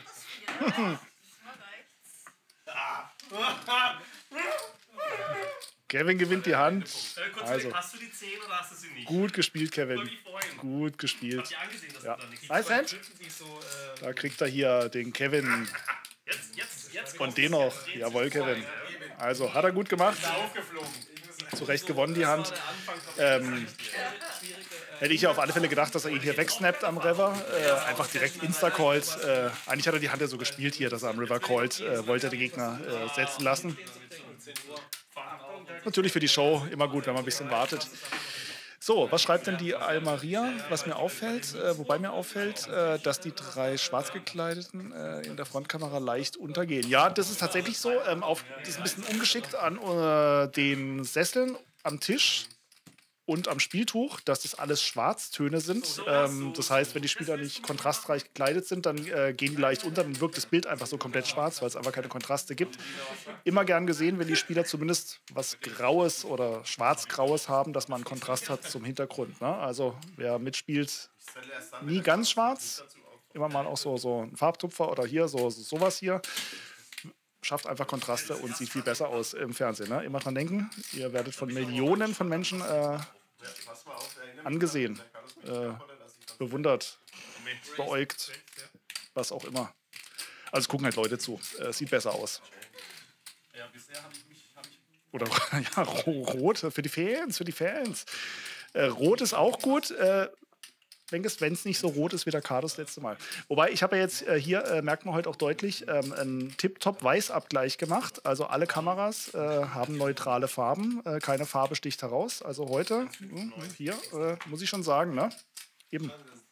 Speaker 1: Kevin gewinnt die Hand.
Speaker 4: Kurz
Speaker 1: Also,
Speaker 4: hast du die 10 oder hast du sie nicht?
Speaker 1: gut gespielt, Kevin.
Speaker 4: Wie vorhin.
Speaker 1: Gut
Speaker 4: Habt
Speaker 1: gespielt.
Speaker 4: ihr angesehen, dass
Speaker 1: Ja.
Speaker 4: du da nichts
Speaker 1: Nice Hand.
Speaker 2: Typen, die so.
Speaker 1: Da kriegt er hier den Kevin
Speaker 4: Jetzt.
Speaker 1: und den noch. Jawohl, Kevin. Also, hat er gut gemacht.
Speaker 3: Aufgeflogen.
Speaker 1: Zu Recht gewonnen die Hand. Hätte ich ja auf alle Fälle gedacht, dass er ihn hier wegsnappt am River. Einfach direkt Insta-Calls. Eigentlich hat er die Hand ja so gespielt hier, dass er am River callt. Wollte er die Gegner setzen lassen. Natürlich für die Show immer gut, wenn man ein bisschen wartet. So, was schreibt denn die Almaria? Was mir auffällt, wobei mir auffällt, dass die 3 schwarz gekleideten in der Frontkamera leicht untergehen. Ja, das ist tatsächlich so. Das ist ein bisschen ungeschickt an den Sesseln am Tisch und am Spieltuch, dass das alles Schwarztöne sind. Das heißt, wenn die Spieler nicht kontrastreich gekleidet sind, dann gehen die leicht unter, dann wirkt das Bild einfach so komplett schwarz, weil es einfach keine Kontraste gibt. Immer gern gesehen, wenn die Spieler zumindest was Graues oder Schwarz-Graues haben, dass man einen Kontrast hat zum Hintergrund. Ne? Also wer mitspielt, nie ganz schwarz, immer mal auch so ein Farbtupfer oder hier sowas hier. Schafft einfach Kontraste und sieht viel besser aus im Fernsehen. Ne? Immer dran denken, ihr werdet von Millionen von Menschen angesehen, bewundert, beäugt, was auch immer. Also gucken halt Leute zu. Sieht besser aus.
Speaker 10: Ja, bisher habe ich.
Speaker 1: Oder ja, rot für die Fans. Rot ist auch gut. Wenn es nicht so rot ist wie der Kader das letzte Mal. Wobei, ich habe ja jetzt hier, merkt man heute auch deutlich, einen Tip-Top-Weiß-Abgleich gemacht. Also alle Kameras haben neutrale Farben. Keine Farbe sticht heraus. Also heute, hier, muss ich schon sagen, ne? Eben.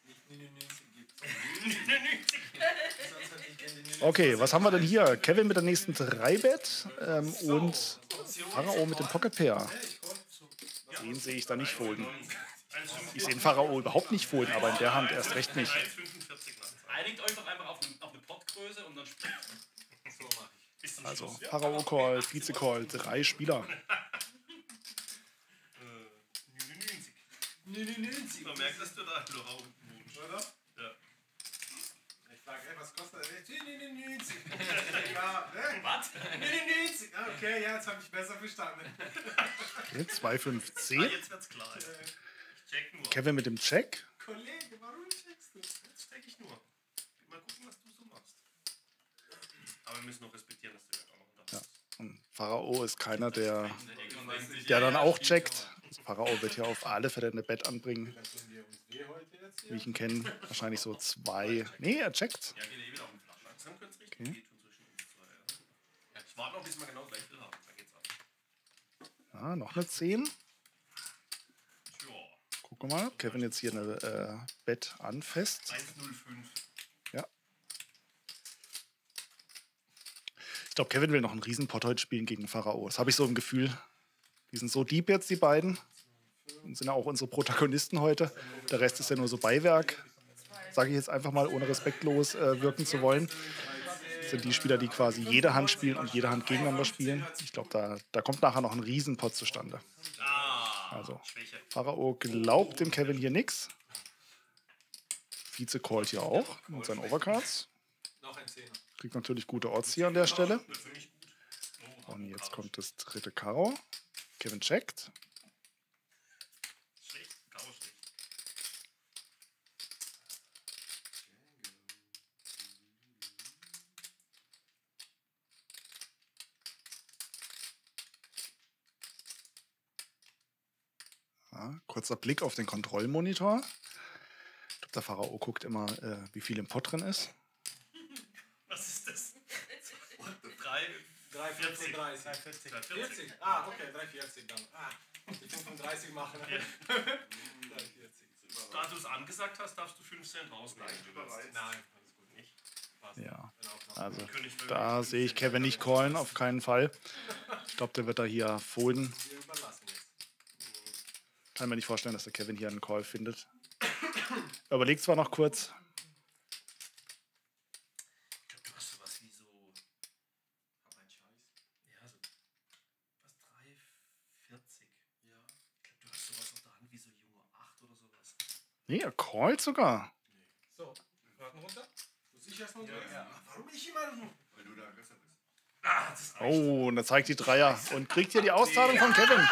Speaker 1: Okay, was haben wir denn hier? Kevin mit der nächsten 3-Bet und Pharao mit dem Pocket Pair. Den sehe ich da nicht folden. Ich sehe den Pharao überhaupt nicht folden, aber in der Hand erst recht nicht.
Speaker 10: Einigt euch doch einfach auf eine Pottgröße und dann spielt. So mache ich.
Speaker 1: Also Pharao-Call, Vize-Call, 3 Spieler.
Speaker 4: 99. Man merkt, dass du da wohnst, oder? Ja.
Speaker 3: Ich frage, was kostet das? 99. Ja, ne?
Speaker 10: Was?
Speaker 3: 99. Okay, ja, jetzt habe ich besser verstanden.
Speaker 1: Okay, 2-5-10.
Speaker 4: Jetzt wird's klar. Ja. Ich check nur.
Speaker 1: Kevin mit dem Check.
Speaker 3: Kollege, warum checkst du?
Speaker 4: Jetzt check ich nur. Mal gucken, was du so machst. Aber wir müssen noch respektieren, dass du ja auch noch unter hast.
Speaker 1: Und Pharao ist keiner, der dann auch checkt. Also Pharao wird hier auf alle Fälle eine Bet anbringen. Wie ich ihn kenne, wahrscheinlich so 2. Nee, er checkt.
Speaker 4: Ja, geht eh wieder auf den Flach. Langsam könnte es richtig
Speaker 1: Okay.
Speaker 4: wehtun zwischen uns zwei. Ja. Ich warte noch, bis wir genau gleich viel haben. Dann geht's ab.
Speaker 1: Ja, noch eine 10.
Speaker 4: Ja.
Speaker 1: Gucken wir mal, ob Kevin jetzt hier eine Bet anfasst.
Speaker 4: 1,05.
Speaker 1: Ja. Ich glaube, Kevin will noch einen Riesenpott heute spielen gegen Pharao. Das habe ich so im Gefühl. Die sind so deep jetzt, die beiden. Und sind ja auch unsere Protagonisten heute. Der Rest ist ja nur so Beiwerk. Sage ich jetzt einfach mal, ohne respektlos wirken zu wollen. Das sind die Spieler, die quasi jede Hand spielen und jede Hand gegeneinander spielen. Ich glaube, da kommt nachher noch ein Riesenpott zustande. Also, Pharao glaubt dem Kevin hier nichts. Vize callt hier auch mit seinen Overcards.
Speaker 10: Noch ein Zehner.
Speaker 1: Kriegt natürlich gute Odds hier an der Stelle. Und jetzt kommt das dritte Karo. Kevin checkt.
Speaker 4: Schlecht, Karo schlecht.
Speaker 1: Ja, kurzer Blick auf den Kontrollmonitor. Ich glaube, der Pharao guckt immer, wie viel im Pot drin ist.
Speaker 4: Was ist das?
Speaker 2: 3,40. 40. Ah, okay, 3,40 dann. Die 35 machen. 3,40.
Speaker 4: Da du es angesagt hast, darfst du 5 Cent rausnehmen.
Speaker 2: Nein, alles gut. Nicht.
Speaker 1: Ja, also da sehe ich Kevin nicht callen, auf keinen Fall. Ich glaube, der wird da hier folden. Kann mir nicht vorstellen, dass der Kevin hier einen Call findet. Er überlegt zwar noch kurz.
Speaker 4: Ich glaube, du hast sowas wie so. Hab einen Scheiß. Ja, so. Was? 3,40. Ja. Ich glaube, du hast sowas auf der Hand wie so Junge 8 oder sowas.
Speaker 1: Nee, er callt sogar.
Speaker 2: So, Karten runter. Du sicherst mal
Speaker 6: Ja. Warum ich immer so? Weil du da besser bist.
Speaker 4: Ah, das ist
Speaker 1: Oh, und er zeigt die Dreier und kriegt hier die Auszahlung von Kevin.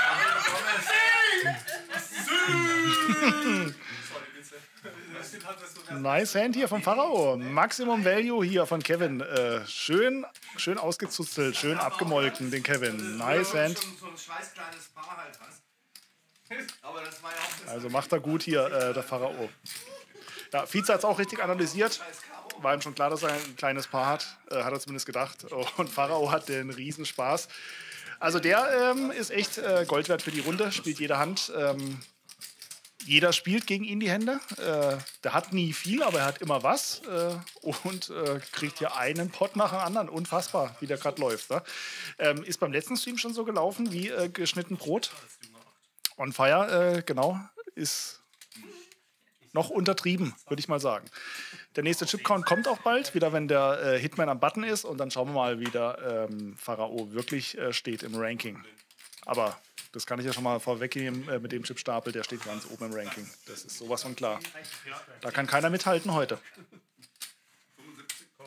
Speaker 1: Nice Hand hier vom Pharao. Maximum Value hier von Kevin. Schön ausgezuzelt, schön abgemolken, den Kevin. Nice Hand.
Speaker 6: So ein scheiß kleines Paar halt was. Aber das war ja auch das.
Speaker 1: Also macht er gut hier, der Pharao. Ja, Vize hat es auch richtig analysiert. War ihm schon klar, dass er ein kleines Paar hat. Hat er zumindest gedacht. Und Pharao hat den Riesenspaß. Also der ist echt Gold wert für die Runde. Spielt jede Hand. Jeder spielt gegen ihn die Hände. Der hat nie viel, aber er hat immer was. Und kriegt hier einen Pot nach dem anderen. Unfassbar, wie der gerade läuft. Ne? Ist beim letzten Stream schon so gelaufen wie geschnitten Brot. On Fire, genau, ist noch untertrieben, würde ich mal sagen. Der nächste Chip-Count kommt auch bald, wieder wenn der Hitman am Button ist. Und dann schauen wir mal, wie der Pharao wirklich steht im Ranking. Aber das kann ich ja schon mal vorweggeben mit dem Chipstapel, der steht ganz oben im Ranking. Das ist sowas von klar. Da kann keiner mithalten heute.
Speaker 6: 75 Call.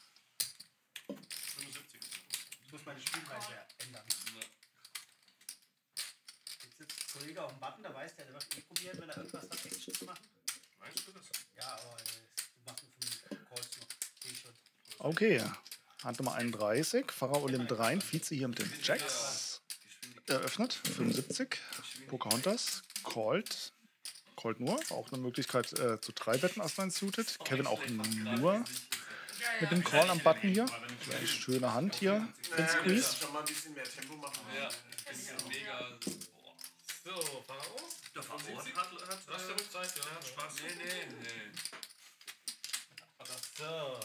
Speaker 5: 75. Ich muss meine Spielweise ändern. Jetzt sitzt ein Kollege auf dem Button, der weiß, der wird eh probieren, wenn er irgendwas hat, Action zu machen.
Speaker 4: Meinst du das?
Speaker 5: Ja, aber du machst nur 5 Calls noch. Sehe ich schon.
Speaker 1: Okay, Hand Nummer 31, Pharao Limit 3, Vize hier mit den Jacks. Eröffnet, 75, Pocahontas, called nur, auch eine Möglichkeit zu 3-Betten Ass 9 suited. Kevin auch nur mit dem Call am Button hier. Gleich schöne Hand hier, den Squeeze.
Speaker 6: Schon mal ein bisschen mehr Tempo machen.
Speaker 10: Ja, das ist mega. Boah.
Speaker 2: So, Pharao.
Speaker 4: Der Pharao hat
Speaker 2: Rückzeit, ja.
Speaker 4: Spaß.
Speaker 10: Nee.
Speaker 5: So.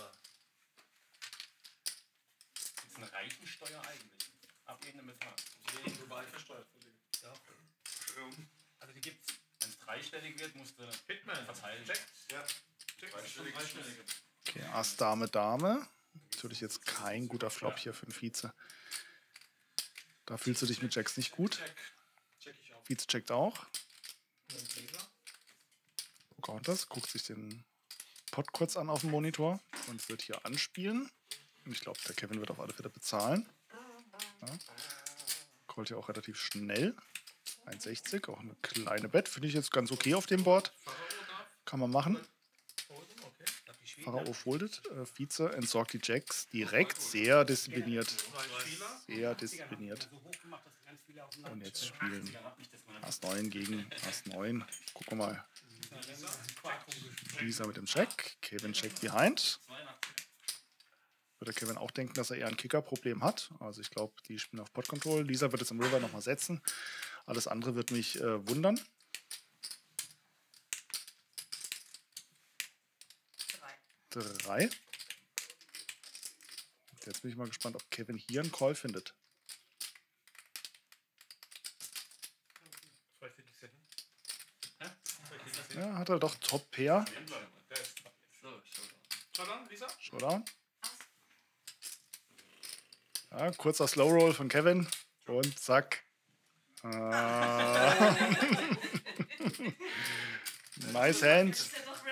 Speaker 9: Das ist eine Reichensteuer eigentlich. Abebene Metall.
Speaker 2: Global versteuert.
Speaker 5: Ja.
Speaker 9: Also die gibt's. Wenn es dreistellig wird, musst du
Speaker 2: Hitman.
Speaker 9: verteilen.
Speaker 2: Check.
Speaker 6: Ja.
Speaker 2: Dreistellige.
Speaker 1: Okay, Ass, Dame, Dame. Natürlich jetzt kein guter Flop hier für den Vize. Da fühlst du dich mit Jacks nicht gut.
Speaker 2: Check ich auch.
Speaker 1: Vize checkt auch. Pocahontas guckt sich den Pot kurz an auf dem Monitor und wird hier anspielen. Und ich glaube, der Kevin wird auf alle Fälle bezahlen. Ja. Callt hier auch relativ schnell. 1,60, auch eine kleine Bet. Finde ich jetzt ganz okay auf dem Board. Kann man machen. Pharao foldet. Vize entsorgt die Jacks direkt. Sehr diszipliniert. Sehr diszipliniert. Und jetzt spielen Ass 9 gegen Ass 9. Gucken wir mal. Lisa mit dem Check. Kevin checkt behind. Würde Kevin auch denken, dass er eher ein Kicker-Problem hat. Also ich glaube, die spielen auf Pot Control. Lisa wird es im River nochmal setzen. Alles andere wird mich wundern. 3. Jetzt bin ich mal gespannt, ob Kevin hier einen Call findet. Ja, hat er doch Top Pair.
Speaker 2: Showdown, Lisa?
Speaker 1: Showdown. Ja, kurzer Slow Roll von Kevin. Und zack. Nice Hand.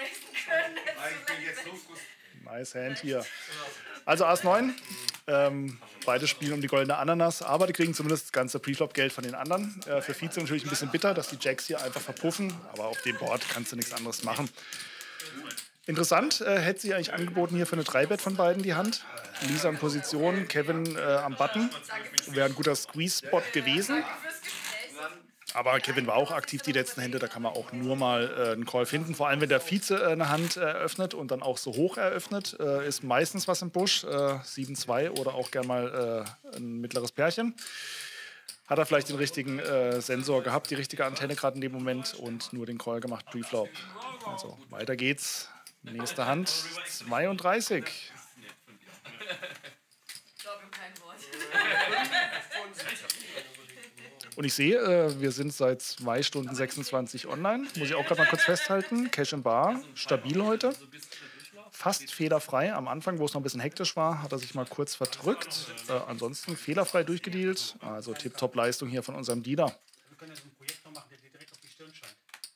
Speaker 1: Nice Hand hier. Also Ass 9. Beide spielen um die goldene Ananas, aber die kriegen zumindest das ganze Preflop-Geld von den anderen. Für Vize natürlich ein bisschen bitter, dass die Jacks hier einfach verpuffen, aber auf dem Board kannst du nichts anderes machen. Interessant, hätte sie eigentlich angeboten hier für eine 3-Bet von beiden die Hand. Lisa in Position, Kevin am Button. Wäre ein guter Squeeze-Spot gewesen. Aber Kevin war auch aktiv die letzten Hände, da kann man auch nur mal einen Call finden. Vor allem, wenn der Vize eine Hand eröffnet und dann auch so hoch eröffnet, ist meistens was im Busch. 7-2 oder auch gern mal ein mittleres Pärchen. Hat er vielleicht den richtigen Sensor gehabt, die richtige Antenne gerade in dem Moment und nur den Call gemacht, Preflop. Also weiter geht's. Nächste Hand, 32. Und ich sehe, wir sind seit 2 Stunden 26 online. Muss ich auch gerade mal kurz festhalten. Cash and Bar, stabil heute. Fast fehlerfrei. Am Anfang, wo es noch ein bisschen hektisch war, hat er sich mal kurz verdrückt. Ansonsten fehlerfrei durchgedealt. Also Tip-Top-Leistung hier von unserem Dealer.
Speaker 5: Wir können ja so einen Projektor machen, der dir direkt auf die Stirn scheint.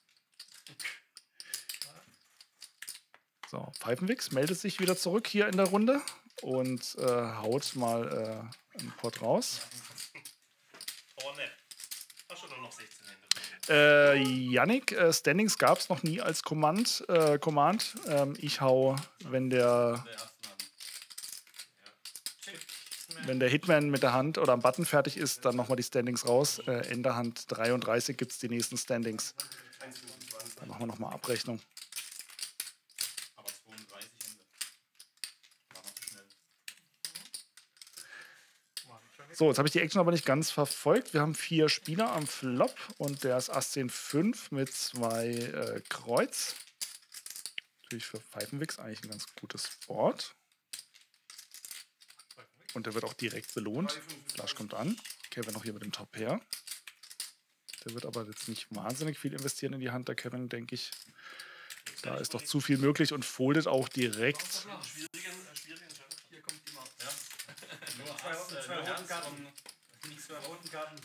Speaker 1: So, Pfeifenwix meldet sich wieder zurück hier in der Runde und haut mal einen Pot raus. Yannick, Standings gab es noch nie als Command. Ich hau, wenn der Hitman mit der Hand oder am Button fertig ist, dann nochmal die Standings raus. Ende Hand 33 gibt es die nächsten Standings. Dann machen wir nochmal Abrechnung.
Speaker 9: Aber 32 Hände. War noch zu schnell.
Speaker 1: So, jetzt habe ich die Action aber nicht ganz verfolgt. Wir haben 4 Spieler am Flop und der ist Ass 10-5 mit 2 Kreuz. Natürlich für Pfeifenwix eigentlich ein ganz gutes Board. Und der wird auch direkt belohnt. Flash kommt an. Kevin noch hier mit dem Top her. Der wird aber jetzt nicht wahnsinnig viel investieren in die Hand, der Kevin, denke ich. Da ist doch zu viel möglich und foldet auch direkt.
Speaker 10: Hier kommt immer.
Speaker 5: Nur 2 roten Karten. Nicht 2 roten Karten.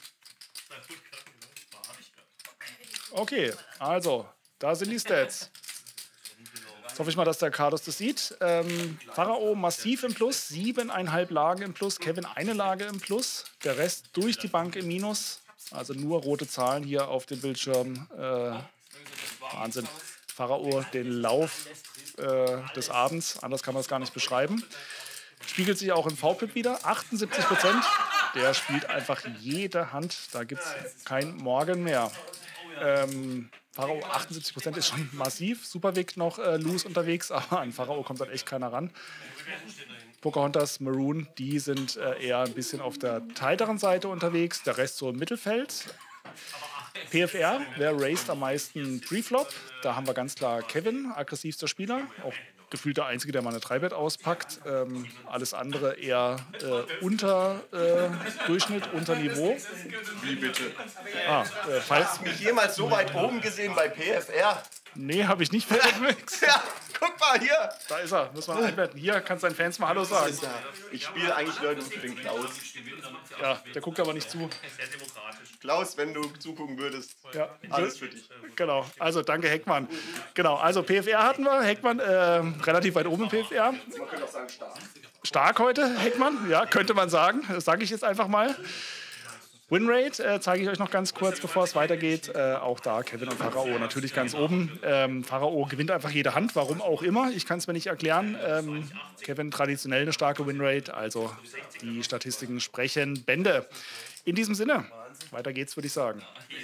Speaker 1: Okay, also, da sind die Stats. Jetzt hoffe ich mal, dass der Carlos das sieht. Pharao massiv im Plus, 7,5 Lagen im Plus, Kevin 1 Lage im Plus, der Rest durch die Bank im Minus. Also nur rote Zahlen hier auf dem Bildschirm. Wahnsinn. Pharao den Lauf des Abends, anders kann man es gar nicht beschreiben. Spiegelt sich auch im VPIP wieder, 78%. Der spielt einfach jede Hand, da gibt es kein Morgen mehr. Pharao 78% ist schon massiv. Superwig noch loose unterwegs, aber an Pharao kommt dann echt keiner ran. Pocahontas, Maroon, die sind eher ein bisschen auf der tighteren Seite unterwegs. Der Rest so im Mittelfeld. PFR, wer raced am meisten Preflop? Da haben wir ganz klar Kevin, aggressivster Spieler. Auch gefühlt der Einzige, der mal eine 3-Bet auspackt. Alles andere eher unter Durchschnitt, unter Niveau.
Speaker 6: Wie bitte? Hast du mich jemals so weit oben gesehen bei PFR?
Speaker 1: Nee, habe ich nicht. Pfeifenwix.
Speaker 6: Ja, guck mal hier.
Speaker 1: Da ist er, muss man einbetten. Hier, kannst deinen Fans mal Hallo sagen.
Speaker 6: Ich spiele eigentlich Leute für den Klaus.
Speaker 1: Ja, der guckt aber nicht zu.
Speaker 6: Klaus, wenn du zugucken würdest,
Speaker 1: ja.
Speaker 6: alles für dich.
Speaker 1: Genau, also danke Heckmann. Genau, also PFR hatten wir, Heckmann relativ weit oben im PFR.
Speaker 6: Man könnte auch sagen stark.
Speaker 1: Stark heute, Heckmann, ja, könnte man sagen. Das sage ich jetzt einfach mal. Winrate zeige ich euch noch ganz kurz, bevor es weitergeht. Auch da Kevin und Pharao natürlich ganz oben. Pharao gewinnt einfach jede Hand, warum auch immer. Ich kann es mir nicht erklären. Kevin traditionell eine starke Winrate, also die Statistiken sprechen Bände. In diesem Sinne, weiter geht's, würde ich sagen.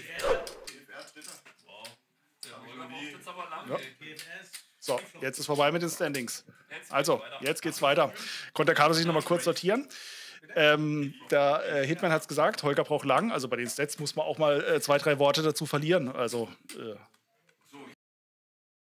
Speaker 1: Ja. So, jetzt ist vorbei mit den Standings. Also, jetzt geht's weiter. Konnte der Carlos sich noch mal kurz sortieren. Der Hitman hat es gesagt, Holger braucht lang. Also bei den Stats muss man auch mal 2, 3 Worte dazu verlieren. Also